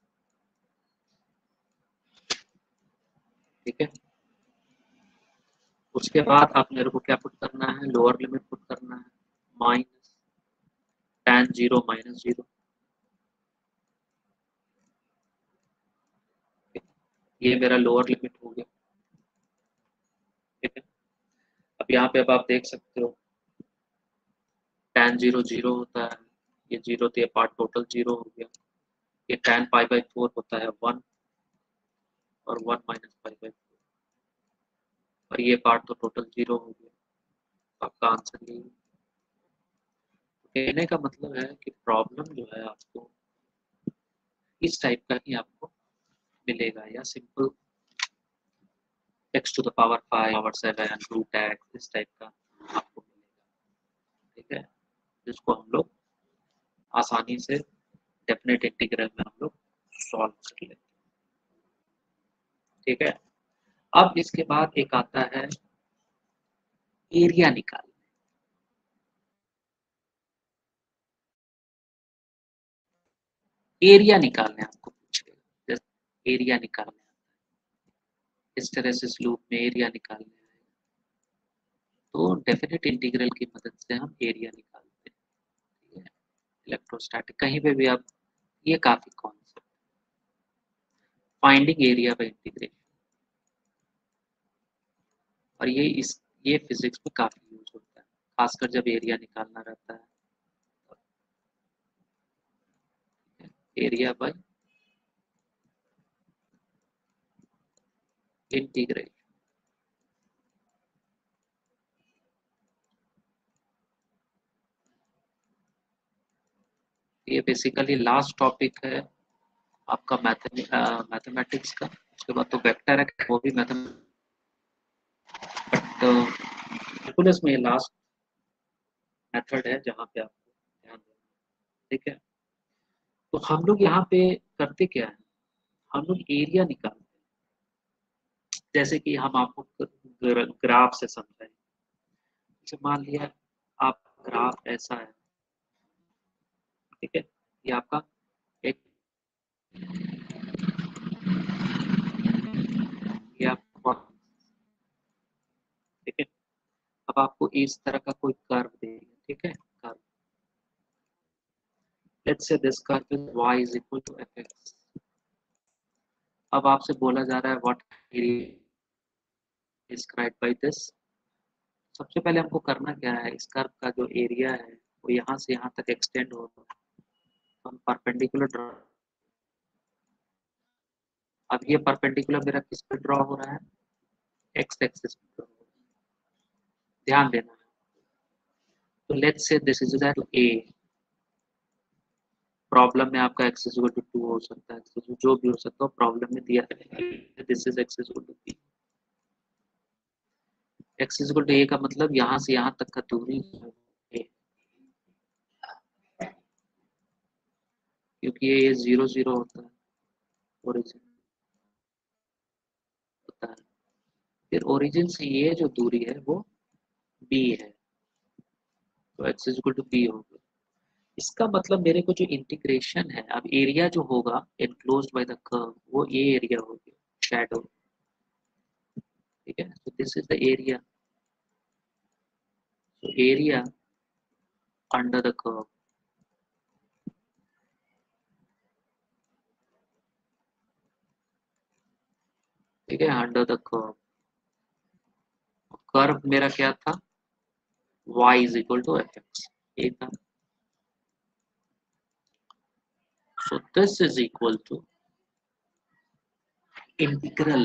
ठीक है। उसके बाद आप मेरे को क्या पुट करना है, लोअर लिमिट पुट करना है, minus tan zero minus zero, ये मेरा लोअर लिमिट हो गया, ठीक है। अब यहाँ पे अब आप देख सकते हो tan जीरो जीरो होता है, ये जीरो तो ये पार्ट टोटल जीरो हो गया। ये tan पाई बाई फोर होता है वन, और one minus pi by four, और ये पार्ट तो टोटल जीरो हो गया। तो आपका आंसर यही, कहने का मतलब है कि प्रॉब्लम जो है आपको इस टाइप का ही आपको मिलेगा, या simple x to the power five power seven root x इस टाइप का आपको मिलेगा, ठीक है। जिसको हम लोग आसानी से डेफिनेट इंटीग्रल में हम लोग सॉल्व कर लेते हैं, ठीक है। अब इसके बाद एक आता है एरिया निकाल, एरिया निकालने आपको पूछेगा, एरिया निकालने, इस तरह से लूप में एरिया निकालने है, तो डेफिनेट इंटीग्रल की मदद से हम एरिया निकालते हैं, ठीक है। इलेक्ट्रोस्टैटिक कहीं पे भी आप, ये काफी concept, finding area by integration, और ये इस ये फिजिक्स में काफी यूज होता है, खासकर जब एरिया निकालना रहता है, एरिया बाय इंटीग्रेशन। ये बेसिकली लास्ट टॉपिक है आपका मैथमेटिक्स का, उसके बाद तो वेक्टर है वो भी मैथमेटिक्स, तो कैलकुलस में लास्ट मेथड है जहाँ पे आपको ध्यान देना, ठीक है। तो हम लोग यहाँ पे करते क्या है, हम लोग एरिया निकालते हैं, जैसे कि हम आपको ग्राफ से समझाएं। जैसे मान लिया आप ग्राफ ऐसा है, ठीक है, ये आपका एक, ये आपका, ठीक है। अब आपको इस तरह का कोई कर्व देगा, ठीक है, curve, let's say this curve is y is equal to fx। अब आपसे बोला जा रहा है what area describe by this. सबसे पहले हमको करना क्या है, इस कर्व का जो एरिया है वो यहाँ से यहाँ तक एक्सटेंड होगा, हम परपेंडिकुलर ड्रॉ। अब ये परपेंडिकुलर मेरा किस पे ड्रॉ हो रहा है, एक्स एक्सिस पे ड्रॉ हो रहा है, ध्यान देना है। तो let's say this is that a, problem में आपका x is equal to two हो सकता है, जो भी हो सकता है प्रॉब्लम में दिया है, this is x is equal to b. X is equal to a का मतलब यहाँ से यहाँ तक का दूरी है, क्योंकि ये जीरो जीरो होता है, ओरिजिन होता है, फिर ओरिजिन से ये जो दूरी है वो b है, तो x is equal to b हो गया। इसका मतलब मेरे को जो इंटीग्रेशन है, अब एरिया जो होगा एनक्लोज्ड बाय द कर्व, वो ये एरिया हो गया, शैडो, ठीक है। तो this is the area, so area under the curve, ठीक है, अंडर द कर्व। कर्व मेरा क्या था, y is equal to fx, ये था। So this is equal to integral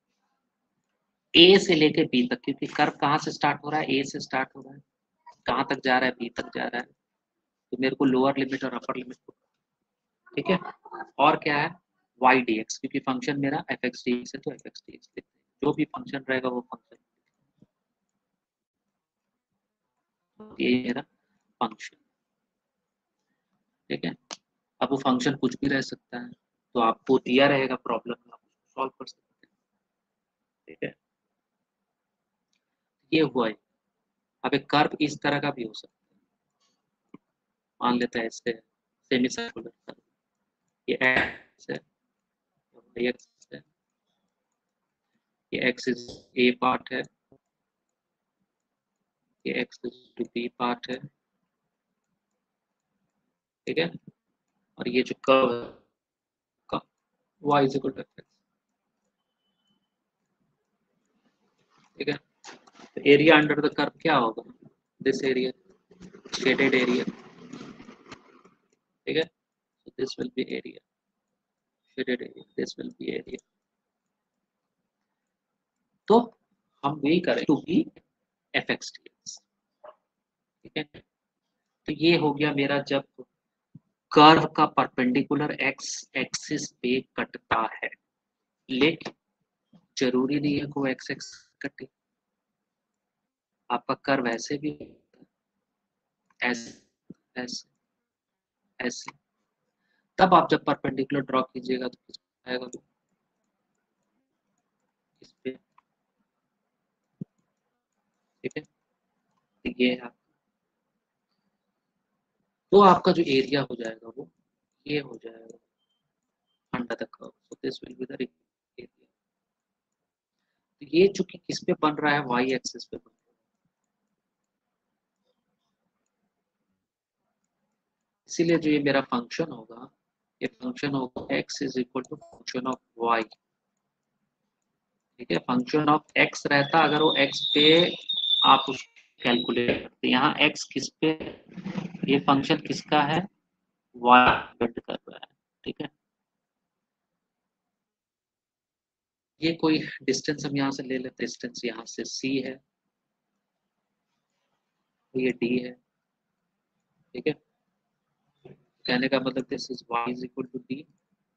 a से लेके बी तक, क्योंकि कर्व कहाँ से स्टार्ट हो रहा है, ए से स्टार्ट हो रहा है, कहाँ तक जा रहा है, बी तक जा रहा है, तो मेरे को लोअर लिमिट और अपर लिमिट को, ठीक है। और क्या है, वाई डी एक्स, क्योंकि फंक्शन मेरा एफ एक्स डी एक्स है, तो एफ एक्स डी एक्स लिखते हैं, जो भी फंक्शन रहेगा वो फंक्शन, ये मेरा फंक्शन, ठीक है। अब वो फंक्शन कुछ भी रह सकता है, तो आपको दिया रहेगा प्रॉब्लम में, आप उसको सॉल्व कर सकते हैं, ठीक है। ये हुआ है। अब एक कर्व इस तरह का भी हो सकता है, मान लेते हैं इससे सेमी सर्कुलर कर्व, ये एक्स है, ये एक्स है, ये एक्स इज ए पार्ट है, ये x is to b part है, ठीक है। और ये जो कर्व है का y is equal to f x, ठीक है। तो एरिया अंडर द कर्व क्या होगा, दिस एरिया, शेडेड एरिया, ठीक है। so this will be area, shaded area, this will be area, तो हम वही करें to b f x d x, ठीक है। तो ये हो गया मेरा जब कर्व का परपेंडिकुलर एक्स एक्सिस पे कटता है, लेकिन जरूरी नहीं है कि वो एक्स एक्स कटे, आपका कर्व ऐसे भी ऐसे ऐसे ऐसे, तब आप जब परपेंडिकुलर ड्रॉ कीजिएगा तो किस पे आएगा, तो इस पे, ठीक है। तो ये है, तो आपका जो एरिया हो जाएगा वो ये हो जाएगा under the curve, so this will be the area. तो ये चूंकि किस पे बन रहा है, वाई एक्सिस पे बन रहा है, इसीलिए जो ये मेरा फंक्शन होगा, ये फंक्शन होगा x is equal to function of y, ठीक है। फंक्शन ऑफ x रहता अगर वो x पे आप उस कैलकुलेट करते, यहाँ x किस पे, ये फंक्शन किसका है, y डिपेंड कर रहा है, ठीक है। ये कोई डिस्टेंस हम यहाँ से ले लेते, डिस्टेंस यहाँ से c है, ये d है, ठीक है। कहने का मतलब this is y is equal to d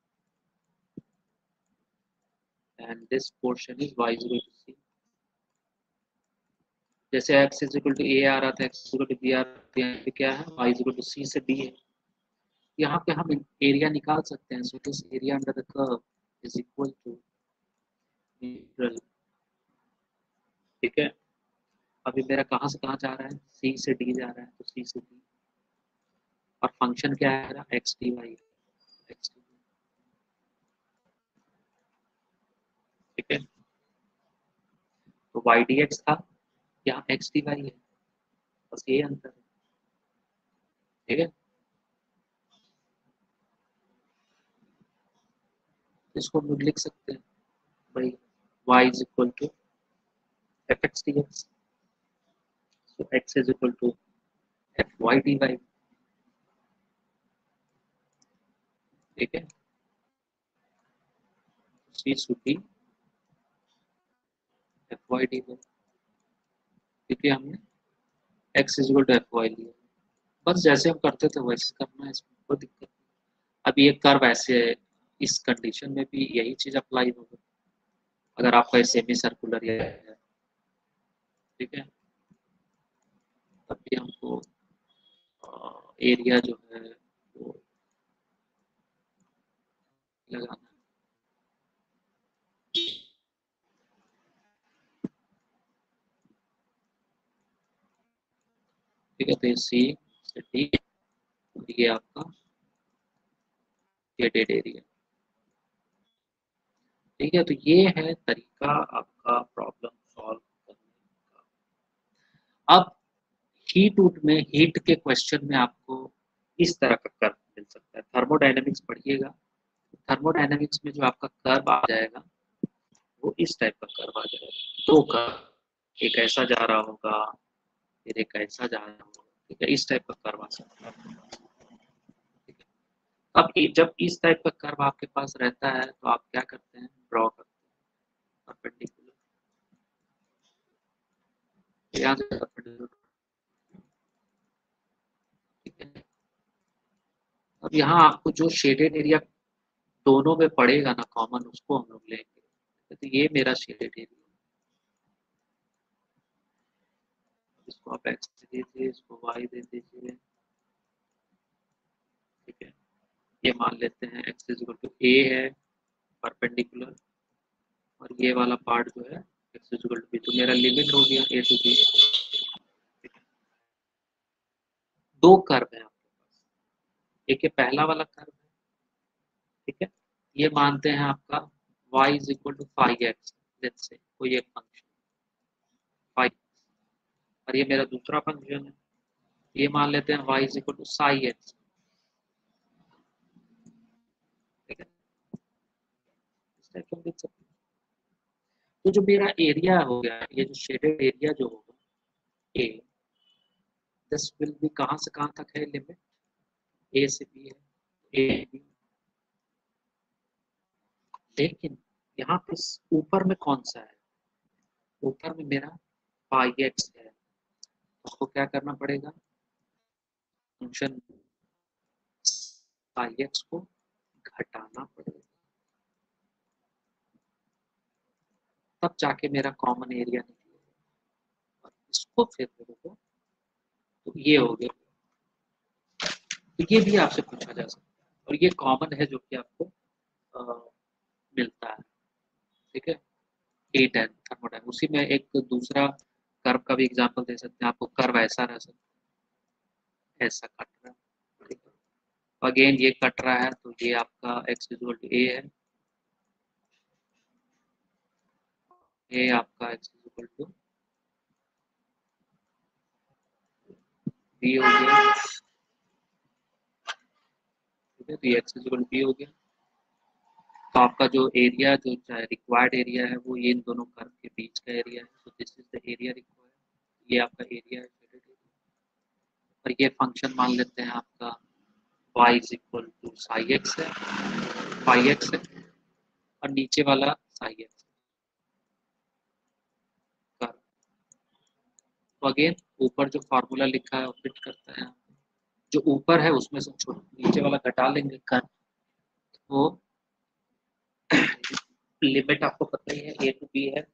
and this portion is y is equal to c। जैसे x is equal to a आ रहा था, x is equal to b आ रहा था, यहाँ पे क्या है, y is equal to c से d है। यहाँ पे हम एरिया निकाल सकते हैं, so this area under the curve is equal to integral, ठीक है। अभी मेरा कहाँ से कहाँ जा रहा है, c से d जा रहा है, तो c से d, और फंक्शन क्या है मेरा, x dy है, x dy, ठीक है। तो y dx था, यहाँ x dy है, बस ये अंतर है, ठीक है। इसको हम लोग लिख सकते हैं भाई, y is equal to f x d x, so x is equal to fy dy, ठीक है। c should be fy dy, क्योंकि हमने x is equal to fy लिया, बस जैसे हम करते थे वैसे करना है, इसमें कोई दिक्कत नहीं। अब ये कर्व ऐसे है, इस कंडीशन में भी यही चीज अप्लाई होगा, अगर आपका सेमी सर्कुलर या है, ठीक है। तब भी हमको एरिया जो है वो लगाना है, ठीक है। तो सी से डी, ये आपका शेडेड एरिया, ठीक है। तो ये है तरीका आपका प्रॉब्लम सॉल्व करने का। अब हीट उट में, हीट के क्वेश्चन में आपको इस तरह का कर्व मिल सकता है, थर्मोडायनेमिक्स पढ़िएगा, थर्मोडायनेमिक्स में जो आपका कर्व आ जाएगा वो इस टाइप का कर्व आ जाएगा, दो कर्व, एक ऐसा जा रहा होगा, फिर एक ऐसा जा रहा होगा, ठीक है। इस टाइप का कर्व आ सकता है, ठीक है। अब ये- जब इस टाइप का कर्व आपके पास रहता है तो आप क्या करते हैं, ड्रॉ करते हैं परपेंडिकुलर, यहाँ से परपेंडिकुलर, ठीक है। अब यहाँ आपको जो शेडेड एरिया दोनों में पड़ेगा ना कॉमन, उसको हम लोग लेंगे। तो ये मेरा शेडेड एरिया, इसको आप एक्स दे दीजिए, इसको वाई दे दीजिए, ठीक है। ये मान लेते हैं x is equal to a है परपेंडिकुलर, और ये वाला पार्ट जो है x is equal to b, तो मेरा लिमिट हो गया ए टू बी। दो कर्व है आपके पास, एक ये पहला वाला कर्व है, ठीक है। ये मानते हैं आपका y is equal to five x, let's say कोई एक फंक्शन फाइव, और ये मेरा दूसरा फंक्शन है, ये मान लेते हैं y is equal to psi x, ठीक है। इस टाइप से हम लिख सकते हैं। तो जो मेरा एरिया हो गया, ये जो शेडेड एरिया जो होगा ए, दिस विल बी कहाँ से कहाँ तक है लिमिट, ए से बी है, ए बी, लेकिन यहाँ पे ऊपर में कौन सा है, ऊपर में मेरा फाइव एक्स है, उसको क्या करना पड़ेगा, फंक्शन फाइव एक्स को घटाना पड़ेगा, तब जाके मेरा कॉमन एरिया निकलेगा। और इसको फिर मेरे को, तो ये हो गया, तो ये भी आपसे पूछा जा सकता है, और ये कॉमन है जो कि आपको आ, मिलता है, ठीक है। ए टेन थर्मोडाइन, उसी में एक दूसरा कर्व का भी एग्जांपल दे सकते हैं आपको, कर्व ऐसा रह सकता है, ऐसा कट रहा है, ठीक है। अगेन ये कट रहा है, तो ये आपका एक्स इक्वल टू ए है, ये आपका एक्स इक्वल टू बी हो गया, ठीक है। तो ये एक्स इक्वल टू बी हो गया, तो आपका जो एरिया जो रिक्वायर्ड एरिया है वो ये इन दोनों कर्व के बीच का एरिया है, तो this is the area required, ये आपका एरिया है शेडेड एरिया। और ये फंक्शन मान लेते हैं आपका y is equal to psi x है, फाइव एक्स है, और नीचे वाला साई एक्स कर्व। तो अगेन ऊपर जो फार्मूला लिखा है वो फिट करते हैं, जो ऊपर है उसमें से छोटे नीचे वाला घटा लेंगे कर्व, वो लिमिट आपको पता ही है ए टू बी है,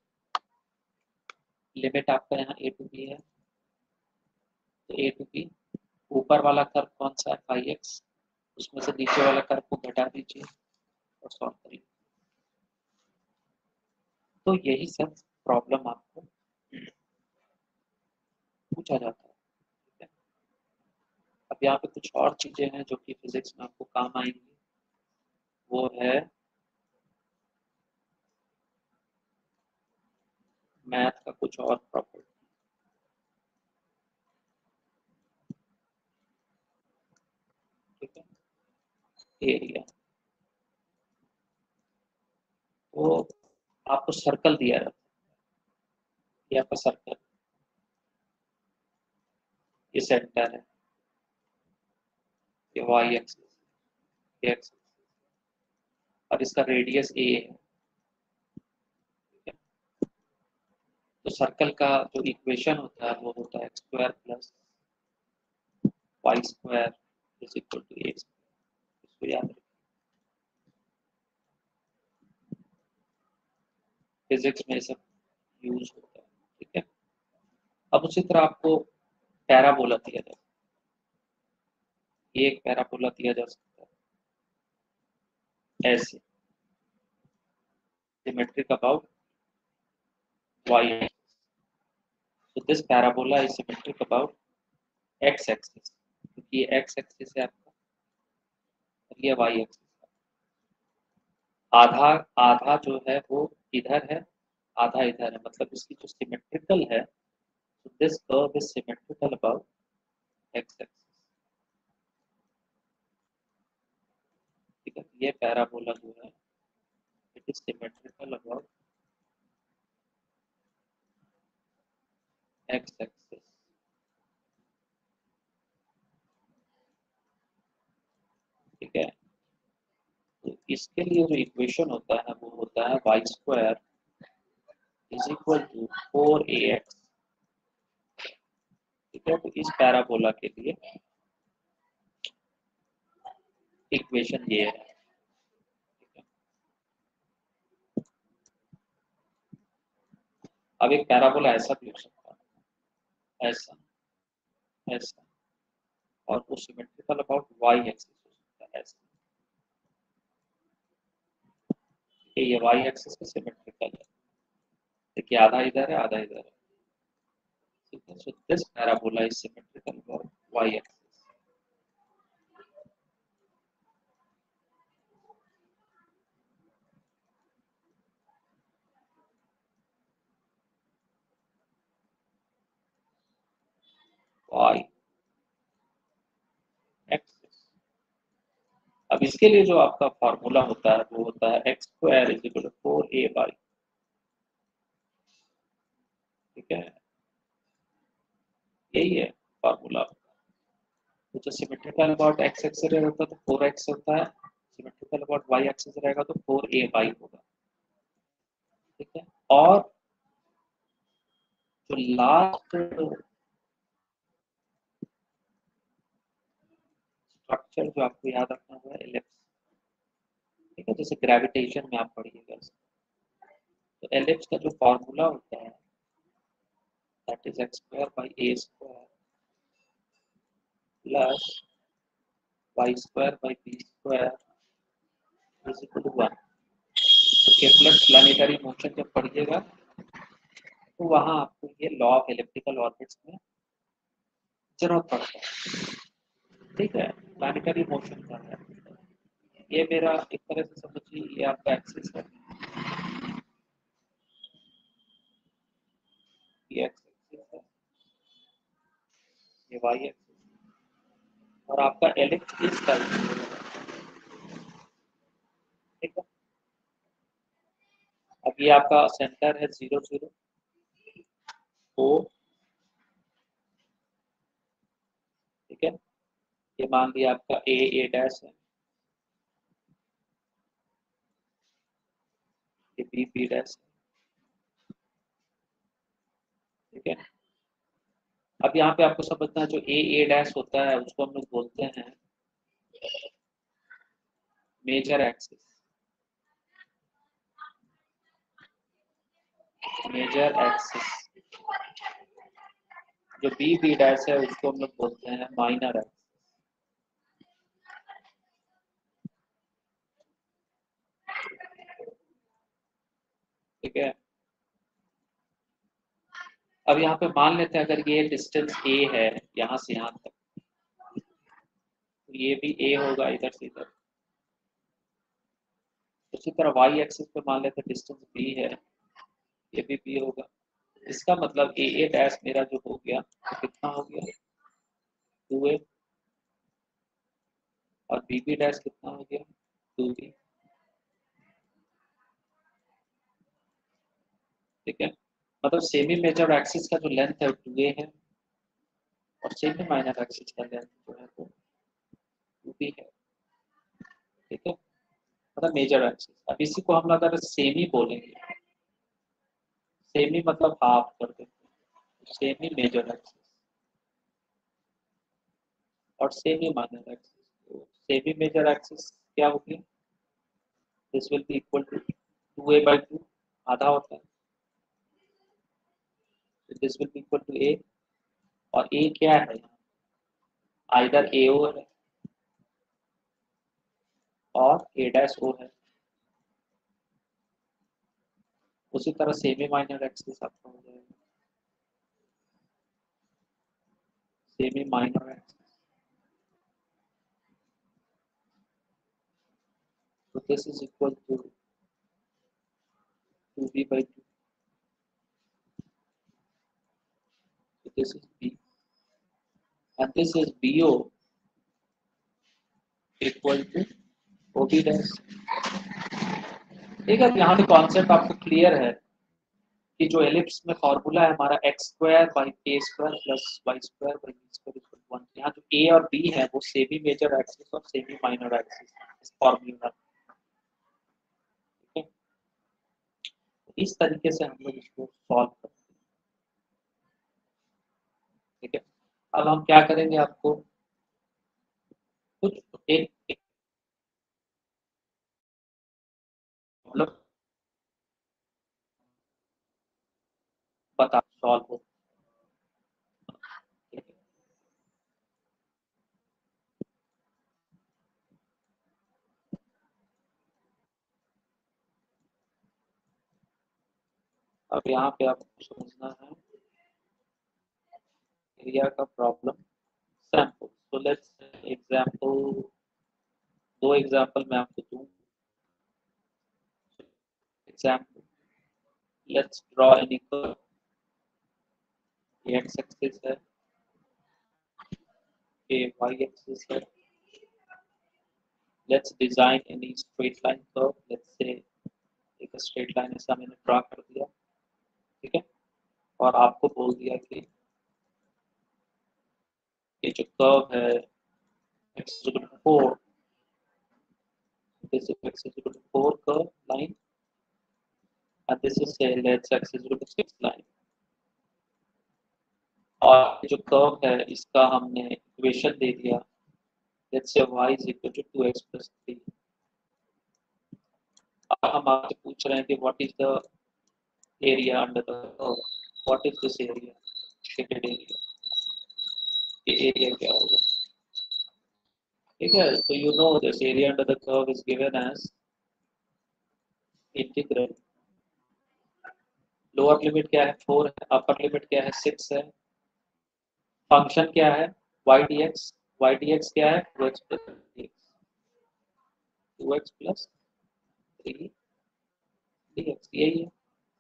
लिमिट आपका यहाँ ए टू बी है, तो ए टू बी, ऊपर वाला कर्व कौन सा है फाइव एक्स, उसमें से नीचे वाला कर्व को घटा दीजिए और सॉल्व करिए। तो यही सब प्रॉब्लम आपको पूछा जाता है, ठीक है। अब यहाँ पे कुछ और चीजें हैं जो कि फिजिक्स में आपको काम आएंगी, वो है मैथ का कुछ और प्रॉपर्टी, ठीक है। एरिया, तो आपको सर्कल दिया रहता है, ये आपका सर्कल, ये सेंटर है, ये वाई एक्सिस, ये एक्सिस, और इसका रेडियस ए है, ठीक है। तो सर्कल का जो इक्वेशन होता है वो होता है x square plus y square is equal to a, इसको याद रखिए, फिजिक्स में सब यूज होता है, ठीक है। अब उसी तरह आपको पैराबोला दिया जाए, ये एक पैराबोला दिया जा सकता है ऐसे, symmetric about y, so this parabola is symmetric about x axis, क्योंकि ये x axis है आपका और ये y axis है, आधा आधा जो है वो इधर है, आधा इधर है, मतलब इसकी जो सिमेट्रिकल है, so this curve is symmetrical about x axis, ठीक है। ये पैराबोला जो है it is symmetrical about x axis, ठीक है। इसके लिए जो इक्वेशन होता है वो होता है y square is equal to four a x. ठीक है, तो इस पैराबोला के लिए इक्वेशन ये है। अब एक पैराबोला ऐसा भी हो सकता है, ऐसा ऐसा, और वो सिमेट्रिकल अबाउट वाई एक्सिस हो सकता है ऐसा। ये वाई एक्सिस का सिमेट्रिकल है, देखिए आधा इधर है आधा इधर है। ठीक है, so this parabola is symmetrical about y axis. Y axis. अब इसके लिए जो आपका फॉर्मूला होता है वो होता है x square is equal to four a by. ठीक है, यही है फॉर्मूला। तो जो सिमेट्रिकल अबाउट एक्स एक्सिस रहता है तो फोर एक्स होता है, सिमेट्रिकल अबाउट वाई एक्सिस रहेगा तो फोर ए बाई होगा। ठीक है, और जो लास्ट स्ट्रक्चर जो आपको याद रखना है एलिप्स। ठीक है, जैसे ग्रेविटेशन में आप पढ़िएगा, तो एलिप्स का जो फॉर्मूला होता है that is x square by a square plus y square by b square is equal to one. तो केपलर प्लैनेटरी मोशन जब पढ़िएगा तो वहां आपको ये लॉ ऑफ एलिप्टिकल ऑर्बिट्स में जरूरत पड़ता है। ठीक है, प्लैनेटरी मोशन का है ये। मेरा एक तरह से समझिए ये आपका एक्सिस है, ये एक्स एक्सिस है, ये वाई एक्सिस, और आपका एलिप्स इस टाइप से। ठीक है, अब ये आपका सेंटर है जीरो जीरो ओ। ठीक है, ये मान लिया आपका ए ए डैश है, ये बी बी डैश है। ठीक है, अब यहाँ पे आपको समझना है जो ए ए डैश होता है उसको हम लोग बोलते हैं मेजर एक्सिस। Major axis. जो बी बी डैश है उसको हम लोग बोलते हैं माइनर एक्सिस। ठीक है, अब यहाँ पे मान लेते हैं अगर ये डिस्टेंस ए है यहाँ से यहाँ तक, तो ये भी ए होगा इधर से इधर। उसी तरह वाई एक्सिस पे मान लेते हैं डिस्टेंस बी है, ये भी बी होगा। इसका मतलब ए ए डैश मेरा जो हो गया तो कितना हो गया टू ए, और बी बी डैश कितना हो गया टू बी। ठीक है, मतलब सेमी मेजर एक्सिस का जो लेंथ है टू ए है, और सेमी माइनर एक्सिस का लेंथ जो है वो टू बी है। ठीक है, मतलब मेजर एक्सिस। अब इसी को हम अगर सेमी बोलेंगे, सेमी मतलब हाफ कर देते हैं, सेमी मेजर एक्सिस और सेमी माइनर एक्सिस। तो सेमी मेजर एक्सिस क्या होगी, this will be equal to two a by two, आधा होता है, this will be equal to a. और ए क्या है, आइदर ए ओ है और ए डैश ओ है। उसी तरह सेमी माइनर एक्सिस आपका हो जाएगा सेमी माइनर एक्सिस। तो this is equal to two b by two, so this is b and this is bo equal to ob dash। ठीक है, यहाँ पे कॉन्सेप्ट आपको क्लियर है कि जो एलिप्स में फॉर्मूला है हमारा x square by a square plus y square by b square equal to one. यहाँ जो ए और बी है वो सेमी मेजर एक्सिस और सेमी माइनर एक्सिस इस फॉर्मूला। इस तरीके से हम लोग इसको सॉल्व करते हैं। ठीक है, अब हम क्या करेंगे, आपको कुछ एक मतलब बता सॉल्व हो। अब यहाँ पे आपको समझना है एरिया का प्रॉब्लम सैंपल। तो लेट्स एग्जांपल, दो एग्जांपल मैं आपको दूं। Example, let's draw any curve, ये एक्स एक्सिस है, ये वाई एक्सिस है। Let's design any straight line curve, let's say एक स्ट्रेट लाइन ऐसा मैंने ड्रॉ कर दिया। ठीक है, और आपको बोल दिया कि ये जो कर्व है x is equal to four, this is x is equal to four curve line, and this is say let's x is equal to six line, और जो कर्व है इसका हमने इक्वेशन दे दिया, let's say y is equal to two x plus three। अब हम आपसे पूछ रहे हैं कि what is the area under the curve, what is this area, shaded area, ये area क्या होगा। ठीक है, so you know this area under the curve is given as integral, lower limit क्या है फोर है, अपर लिमिट क्या है सिक्स है, फंक्शन क्या है y dx, y dx क्या है two x plus three x, two x plus three dx, यही है।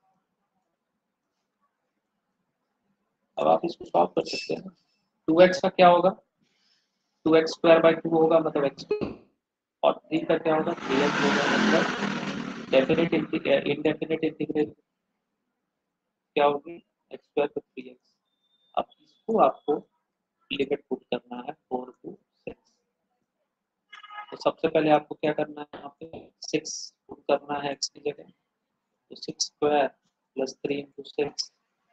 अब आप इसको सॉल्व कर सकते हैं। टू एक्स का क्या होगा, two x square by two होगा मतलब x, और थ्री का क्या होगा थ्री एक्स होगा मतलब डेफिनेट इनडेफिनेट इंटीग्रल क्या होगी x स्क्वायर पर थ्री एक्स। अब इसको आपको लिमिट पुट करना है फोर टू सिक्स। तो सबसे पहले आपको क्या करना है, यहाँ पे सिक्स पुट करना है x की जगह, तो six square plus three into six.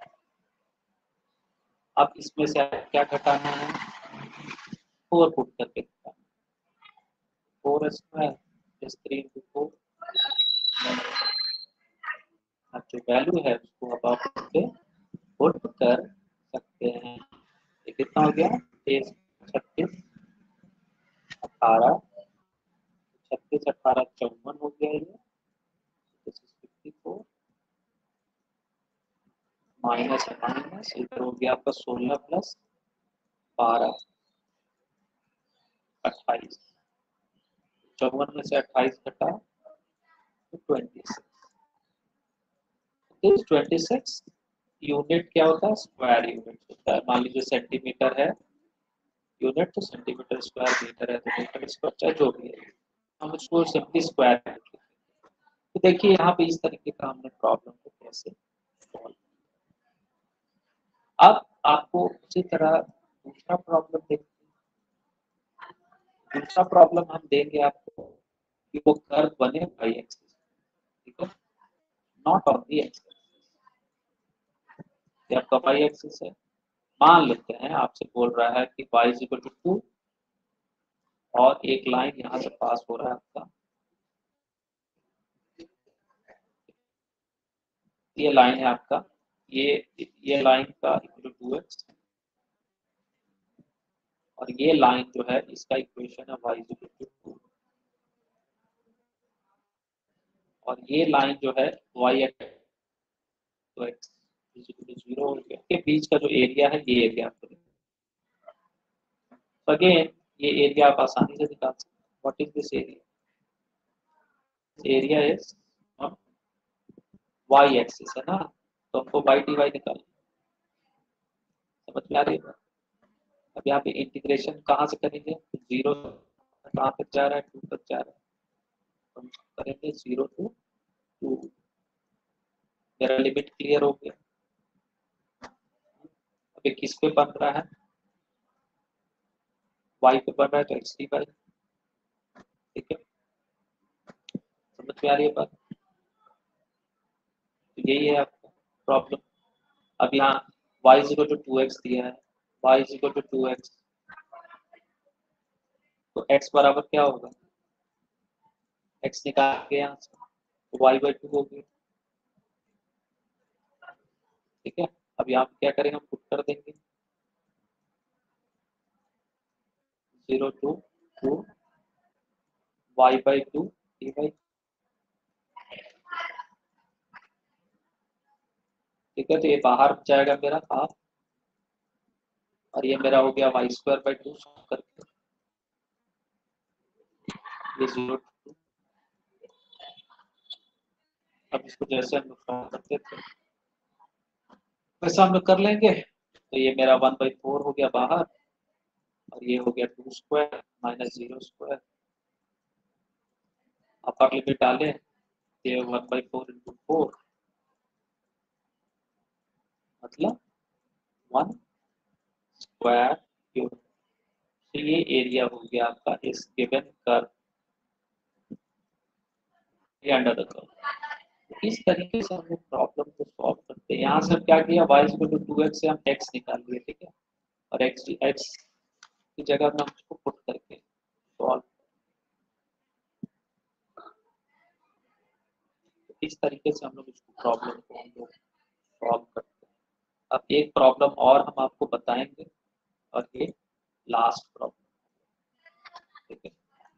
अब इसमें से क्या घटाना है, फोर पुट करके घटाना, four square plus three into four. अब जो वैल्यू है उसको अब आप पे पुट कर सकते हैं। ये कितना हो गया, तेईस छत्तीस अठारह, छत्तीस अठारह चौवन हो गया ये, फिफ्टी फोर माइनस माइनस इधर हो गया आपका सोलह प्लस बारह अट्ठाईस, चौवन में से अट्ठाईस घटा तो twenty six. Twenty six unit क्या होता है, स्क्वायर यूनिट होता है। मान लीजिए सेंटीमीटर है यूनिट, तो सेंटीमीटर स्क्वायर मीटर है तो मीटर स्क्वायर, चाहे जो भी है हम उसको सिंपली स्क्वायर। तो देखिए यहाँ पे इस तरीके का हमने प्रॉब्लम को कैसे सॉल्व। अब आपको उसी तरह दूसरा प्रॉब्लम देखते हैं। दूसरा प्रॉब्लम हम देंगे आपको कि वो कर्व बने बाई एक्सिस, ठीक है, नॉट ऑन दी एक्सिस, ये आपका बाई एक्सिस है। मान लेते हैं आपसे बोल रहा है कि y is equal to two और एक लाइन यहाँ से पास हो रहा है आपका, ये लाइन है आपका, ये ये लाइन का इक्वल टू टू एक्स, और ये लाइन जो है इसका इक्वेशन है y is equal to two, और ये लाइन जो है y तो x is equal to zero हो गया। के बीच का जो एरिया है ये एरिया आपको, अगेन ये एरिया आप आसानी से निकाल सकते हैं। What is this area, area is on y axis है ना, तो हमको वाई डी वाई निकालना, समझ में आ रही है। अब यहाँ पे इंटीग्रेशन कहाँ से करेंगे, जीरो कहाँ तक जा रहा है, टू तक जा रहा है, तो हम करेंगे जीरो टू टू। मेरा लिमिट क्लियर हो गया। अब ये किस पे बन रहा है, वाई पे बन रहा है तो एक्स डी वाई, ठीक है, समझ में आ रही है बात। यही है आपका प्रॉब्लम। अब यहाँ y is equal to two x दिया है, y is equal to two x, तो x बराबर क्या होगा, x निकाल के यहाँ से तो y बाई टू हो गया। ठीक है, अब यहाँ पे क्या करेंगे, हम पुट कर देंगे zero to two y by two d by. ठीक है, तो ये बाहर जाएगा मेरा हाफ, और ये मेरा हो गया वाई स्क्वायर बाई टू करके ये जीरो टू। अब इसको जैसे हम लोग करते थे वैसा हम लोग कर लेंगे, तो ये मेरा वन बाई फोर हो गया बाहर, और ये हो गया two square minus zero square. Upper limit डाले, ये one by four into four मतलब वन स्क्वायर क्यूब। तो ये एरिया हो गया आपका इस given curve under the curve. इस तरीके से हम लोग प्रॉब्लम को सॉल्व करते हैं। यहाँ से हम क्या किया, y equal to two x से हम x निकाल लिए, ठीक है, और x x की जगह में हम उसको पुट करके सॉल्व। इस तरीके से हम लोग इसको प्रॉब्लम को हम लोग सॉल्व करते हैं। अब एक प्रॉब्लम और हम आपको बताएंगे, और ये लास्ट प्रॉब्लम, ठीक है।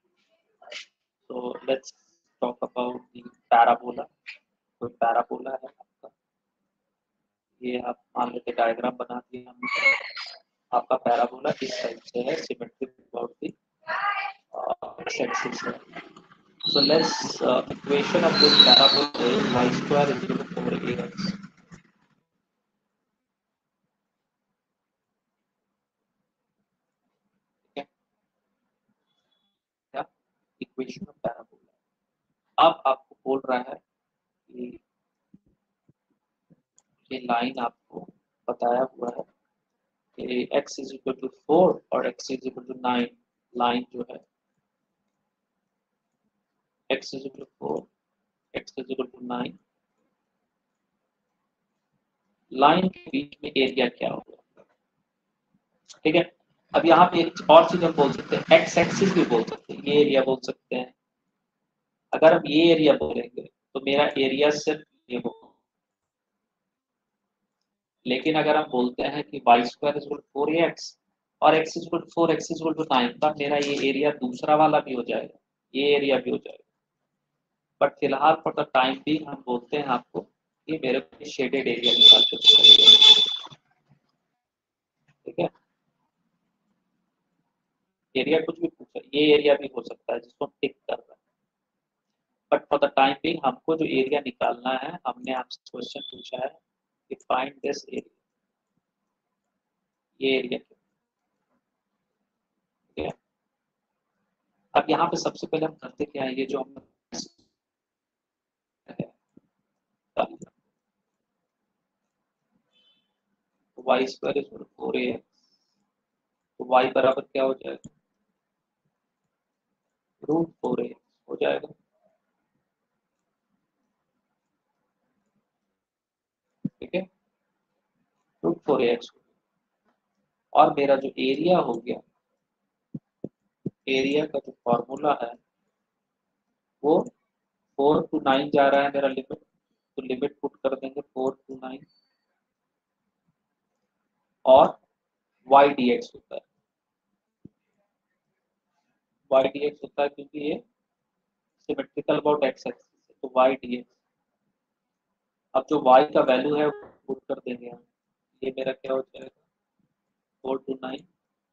So let's talk about the parabola। कोई पैराबोला है आपका, ये आप मान लेते डायग्राम बना दिया हमने, आपका पैराबोला इस साइड से है, symmetric about the x axis है। So let's uh, equation of this parabola is y square is equal to four a x। ठीक है, क्या इक्वेशन ऑफ पैराबोला। अब आपको बोल रहा है कि ये लाइन आपको बताया हुआ है कि x is equal to four और x is equal to nine, line जो है x is equal to four, x is equal to nine, line के बीच में एरिया क्या होगा। ठीक है, अब यहाँ पे एक और चीज हम बोल सकते हैं, एक्स एक्सिस भी बोल सकते हैं, ये एरिया बोल सकते हैं। अगर हम ये एरिया बोलेंगे तो मेरा एरिया सिर्फ ये होगा, लेकिन अगर हम बोलते हैं कि y square is equal to four x और x is equal to four, x is equal to nine, तब मेरा ये एरिया दूसरा वाला भी हो जाएगा, ये एरिया भी हो जाएगा। बट फिलहाल फॉर द टाइम भी हम बोलते हैं आपको कि मेरे को शेडेड एरिया निकाल के दिखाइए। ठीक है, एरिया कुछ भी पूछा, ये एरिया भी हो सकता है जिसको हम टिक कर रहे हैं, बट फॉर द टाइम भी हमको जो एरिया निकालना है, हमने आपसे क्वेश्चन पूछा है कि फाइंड दिस एरिया, ये एरिया क्या है। अब यहाँ पे सबसे पहले हम करते क्या है, ये जो हम y square is four a x, तो वाई बराबर क्या हो जाएगा, रूट फोर ए हो जाएगा। ठीक है, रूट फोर ए एक्स, और मेरा जो एरिया हो गया, एरिया का जो फॉर्मूला है वो फोर टू नाइन जा रहा है मेरा लिमिट, तो लिमिट पुट कर देंगे फोर टू नाइन, और वाई डी एक्स होता है, वाई डी एक्स होता है क्योंकि ये सिमेट्रिकल अबाउट एक्स एक्सिस, तो वाई डी एक्स। अब जो y का वैल्यू है वो पुट कर देंगे हम, ये मेरा क्या हो जाएगा, फोर टू नाइन,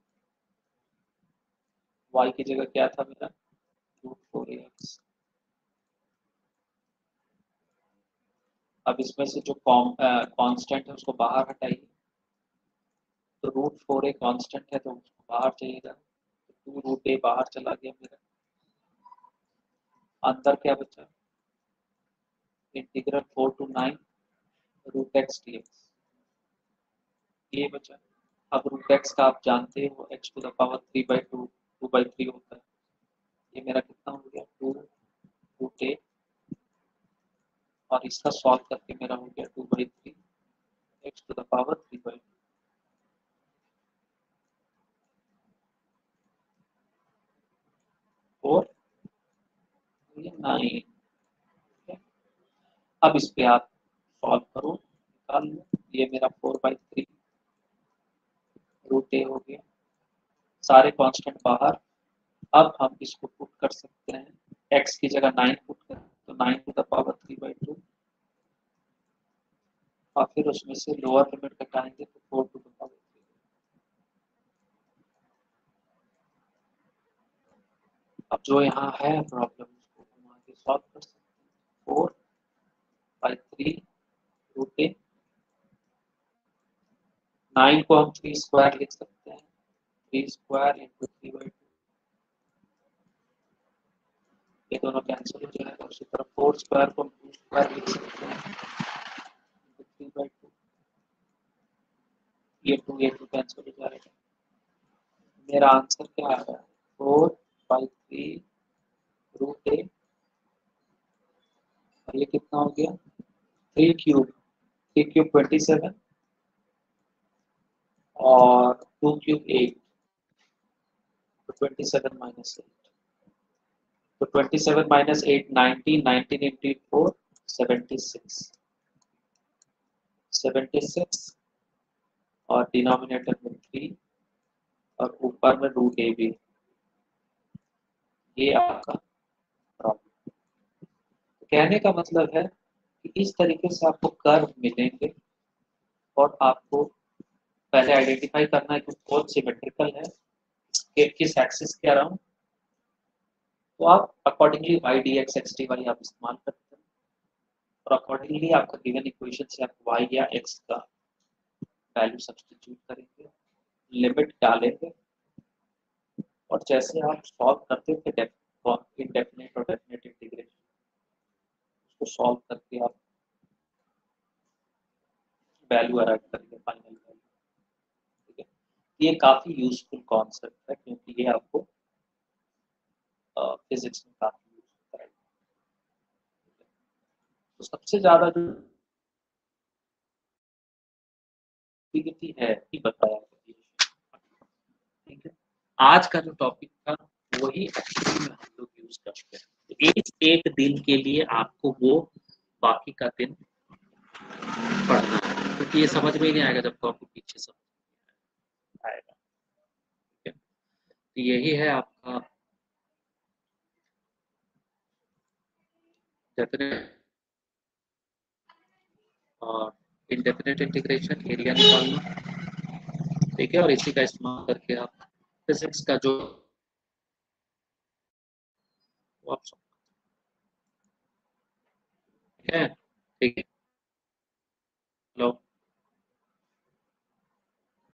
y की जगह क्या था मेरा, रूट फोर एक्स। अब इसमें से जो कांस्टेंट है उसको बाहर हटाइए, तो रूट फोर ए कांस्टेंट है तो उसको बाहर जाइएगा, तो टू रूट ए बाहर चला गया मेरा, अंदर क्या बचा, integral four to nine root x d x, ये बचा। अब रूट एक्स का आप जानते हो x to the power three by two, two by three होता है, ये मेरा कितना हो गया, टू रूट ए और इसका सॉल्व करके मेरा हो गया two by three x to the power three by two. Four nine. अब इस पे आप सॉल्व करो, निकाल लो। ये मेरा four by three root a हो गया, सारे कांस्टेंट बाहर। अब हम इसको पुट कर सकते हैं, x की जगह नाइन पुट कर, तो nine to the power three by two, और फिर उसमें से लोअर लिमिट घटाएंगे तो four to the power three. अब जो यहाँ है प्रॉब्लम उसको हम आगे सॉल्व कर सकते हैं। Four by three root a, nine को हम थ्री स्क्वायर लिख सकते हैं, three square into three by two, ये दोनों कैंसिल हो जाएगा। उसी तरह फोर स्क्वायर को हम टू स्क्वायर लिख सकते हैं, थ्री बाई टू, ये टू ये टू कैंसिल हो जाएगा। मेरा आंसर क्या आ रहा है, four by three root a, और ये कितना हो गया, three cube, three cube twenty seven, और टू क्यूब एट, तो ट्वेंटी सेवन माइनस एट, तो twenty seven minus eight nineteen, nineteen into four seventy six, seventy six, और डिनोमिनेटर में थ्री, और ऊपर में रूट ए भी। ये आपका प्रॉब्लम। कहने का मतलब है कि इस तरीके से आपको कर्व मिलेंगे, और आपको पहले आइडेंटिफाई करना है कि कौन सिमेट्रिकल है, कि किस एक्सिस के अराउंड, तो आप accordingly y d x x d y आप इस्तेमाल करते हैं, और अकॉर्डिंगली आपका गिवन इक्वेशन से आप वाई या एक्स का वैल्यू सब्स्टिट्यूट करेंगे, लिमिट डालेंगे, और जैसे आप सॉल्व करते थे इनडेफिनेट और डेफिनेट इंटीग्रेशन, उसको सॉल्व करके आप वैल्यू अराइव करेंगे, फाइनल वैल्यू। ठीक है, ये काफी यूजफुल कॉन्सेप्ट है, क्योंकि ये आपको फिजिक्स में काफी यूज होता है। तो सबसे ज्यादा जो एक्टिविटी है ये बताया। ठीक है, आज का जो टॉपिक था वही एक्चुअली में हम लोग यूज करते हैं। तो एक एक दिन के लिए आपको वो बाकी का दिन पढ़ना है, क्योंकि तो ये समझ में ही नहीं आएगा जब तो आपको पीछे समझ आएगा। ठीक है, तो यही है आपका डेफिनेट और इनडेफिनेट इंटीग्रेशन, एरिया निकालना। ठीक है, और इसी का इस्तेमाल करके आप फिजिक्स का जो आप ठीक है। ठीक है, हेलो।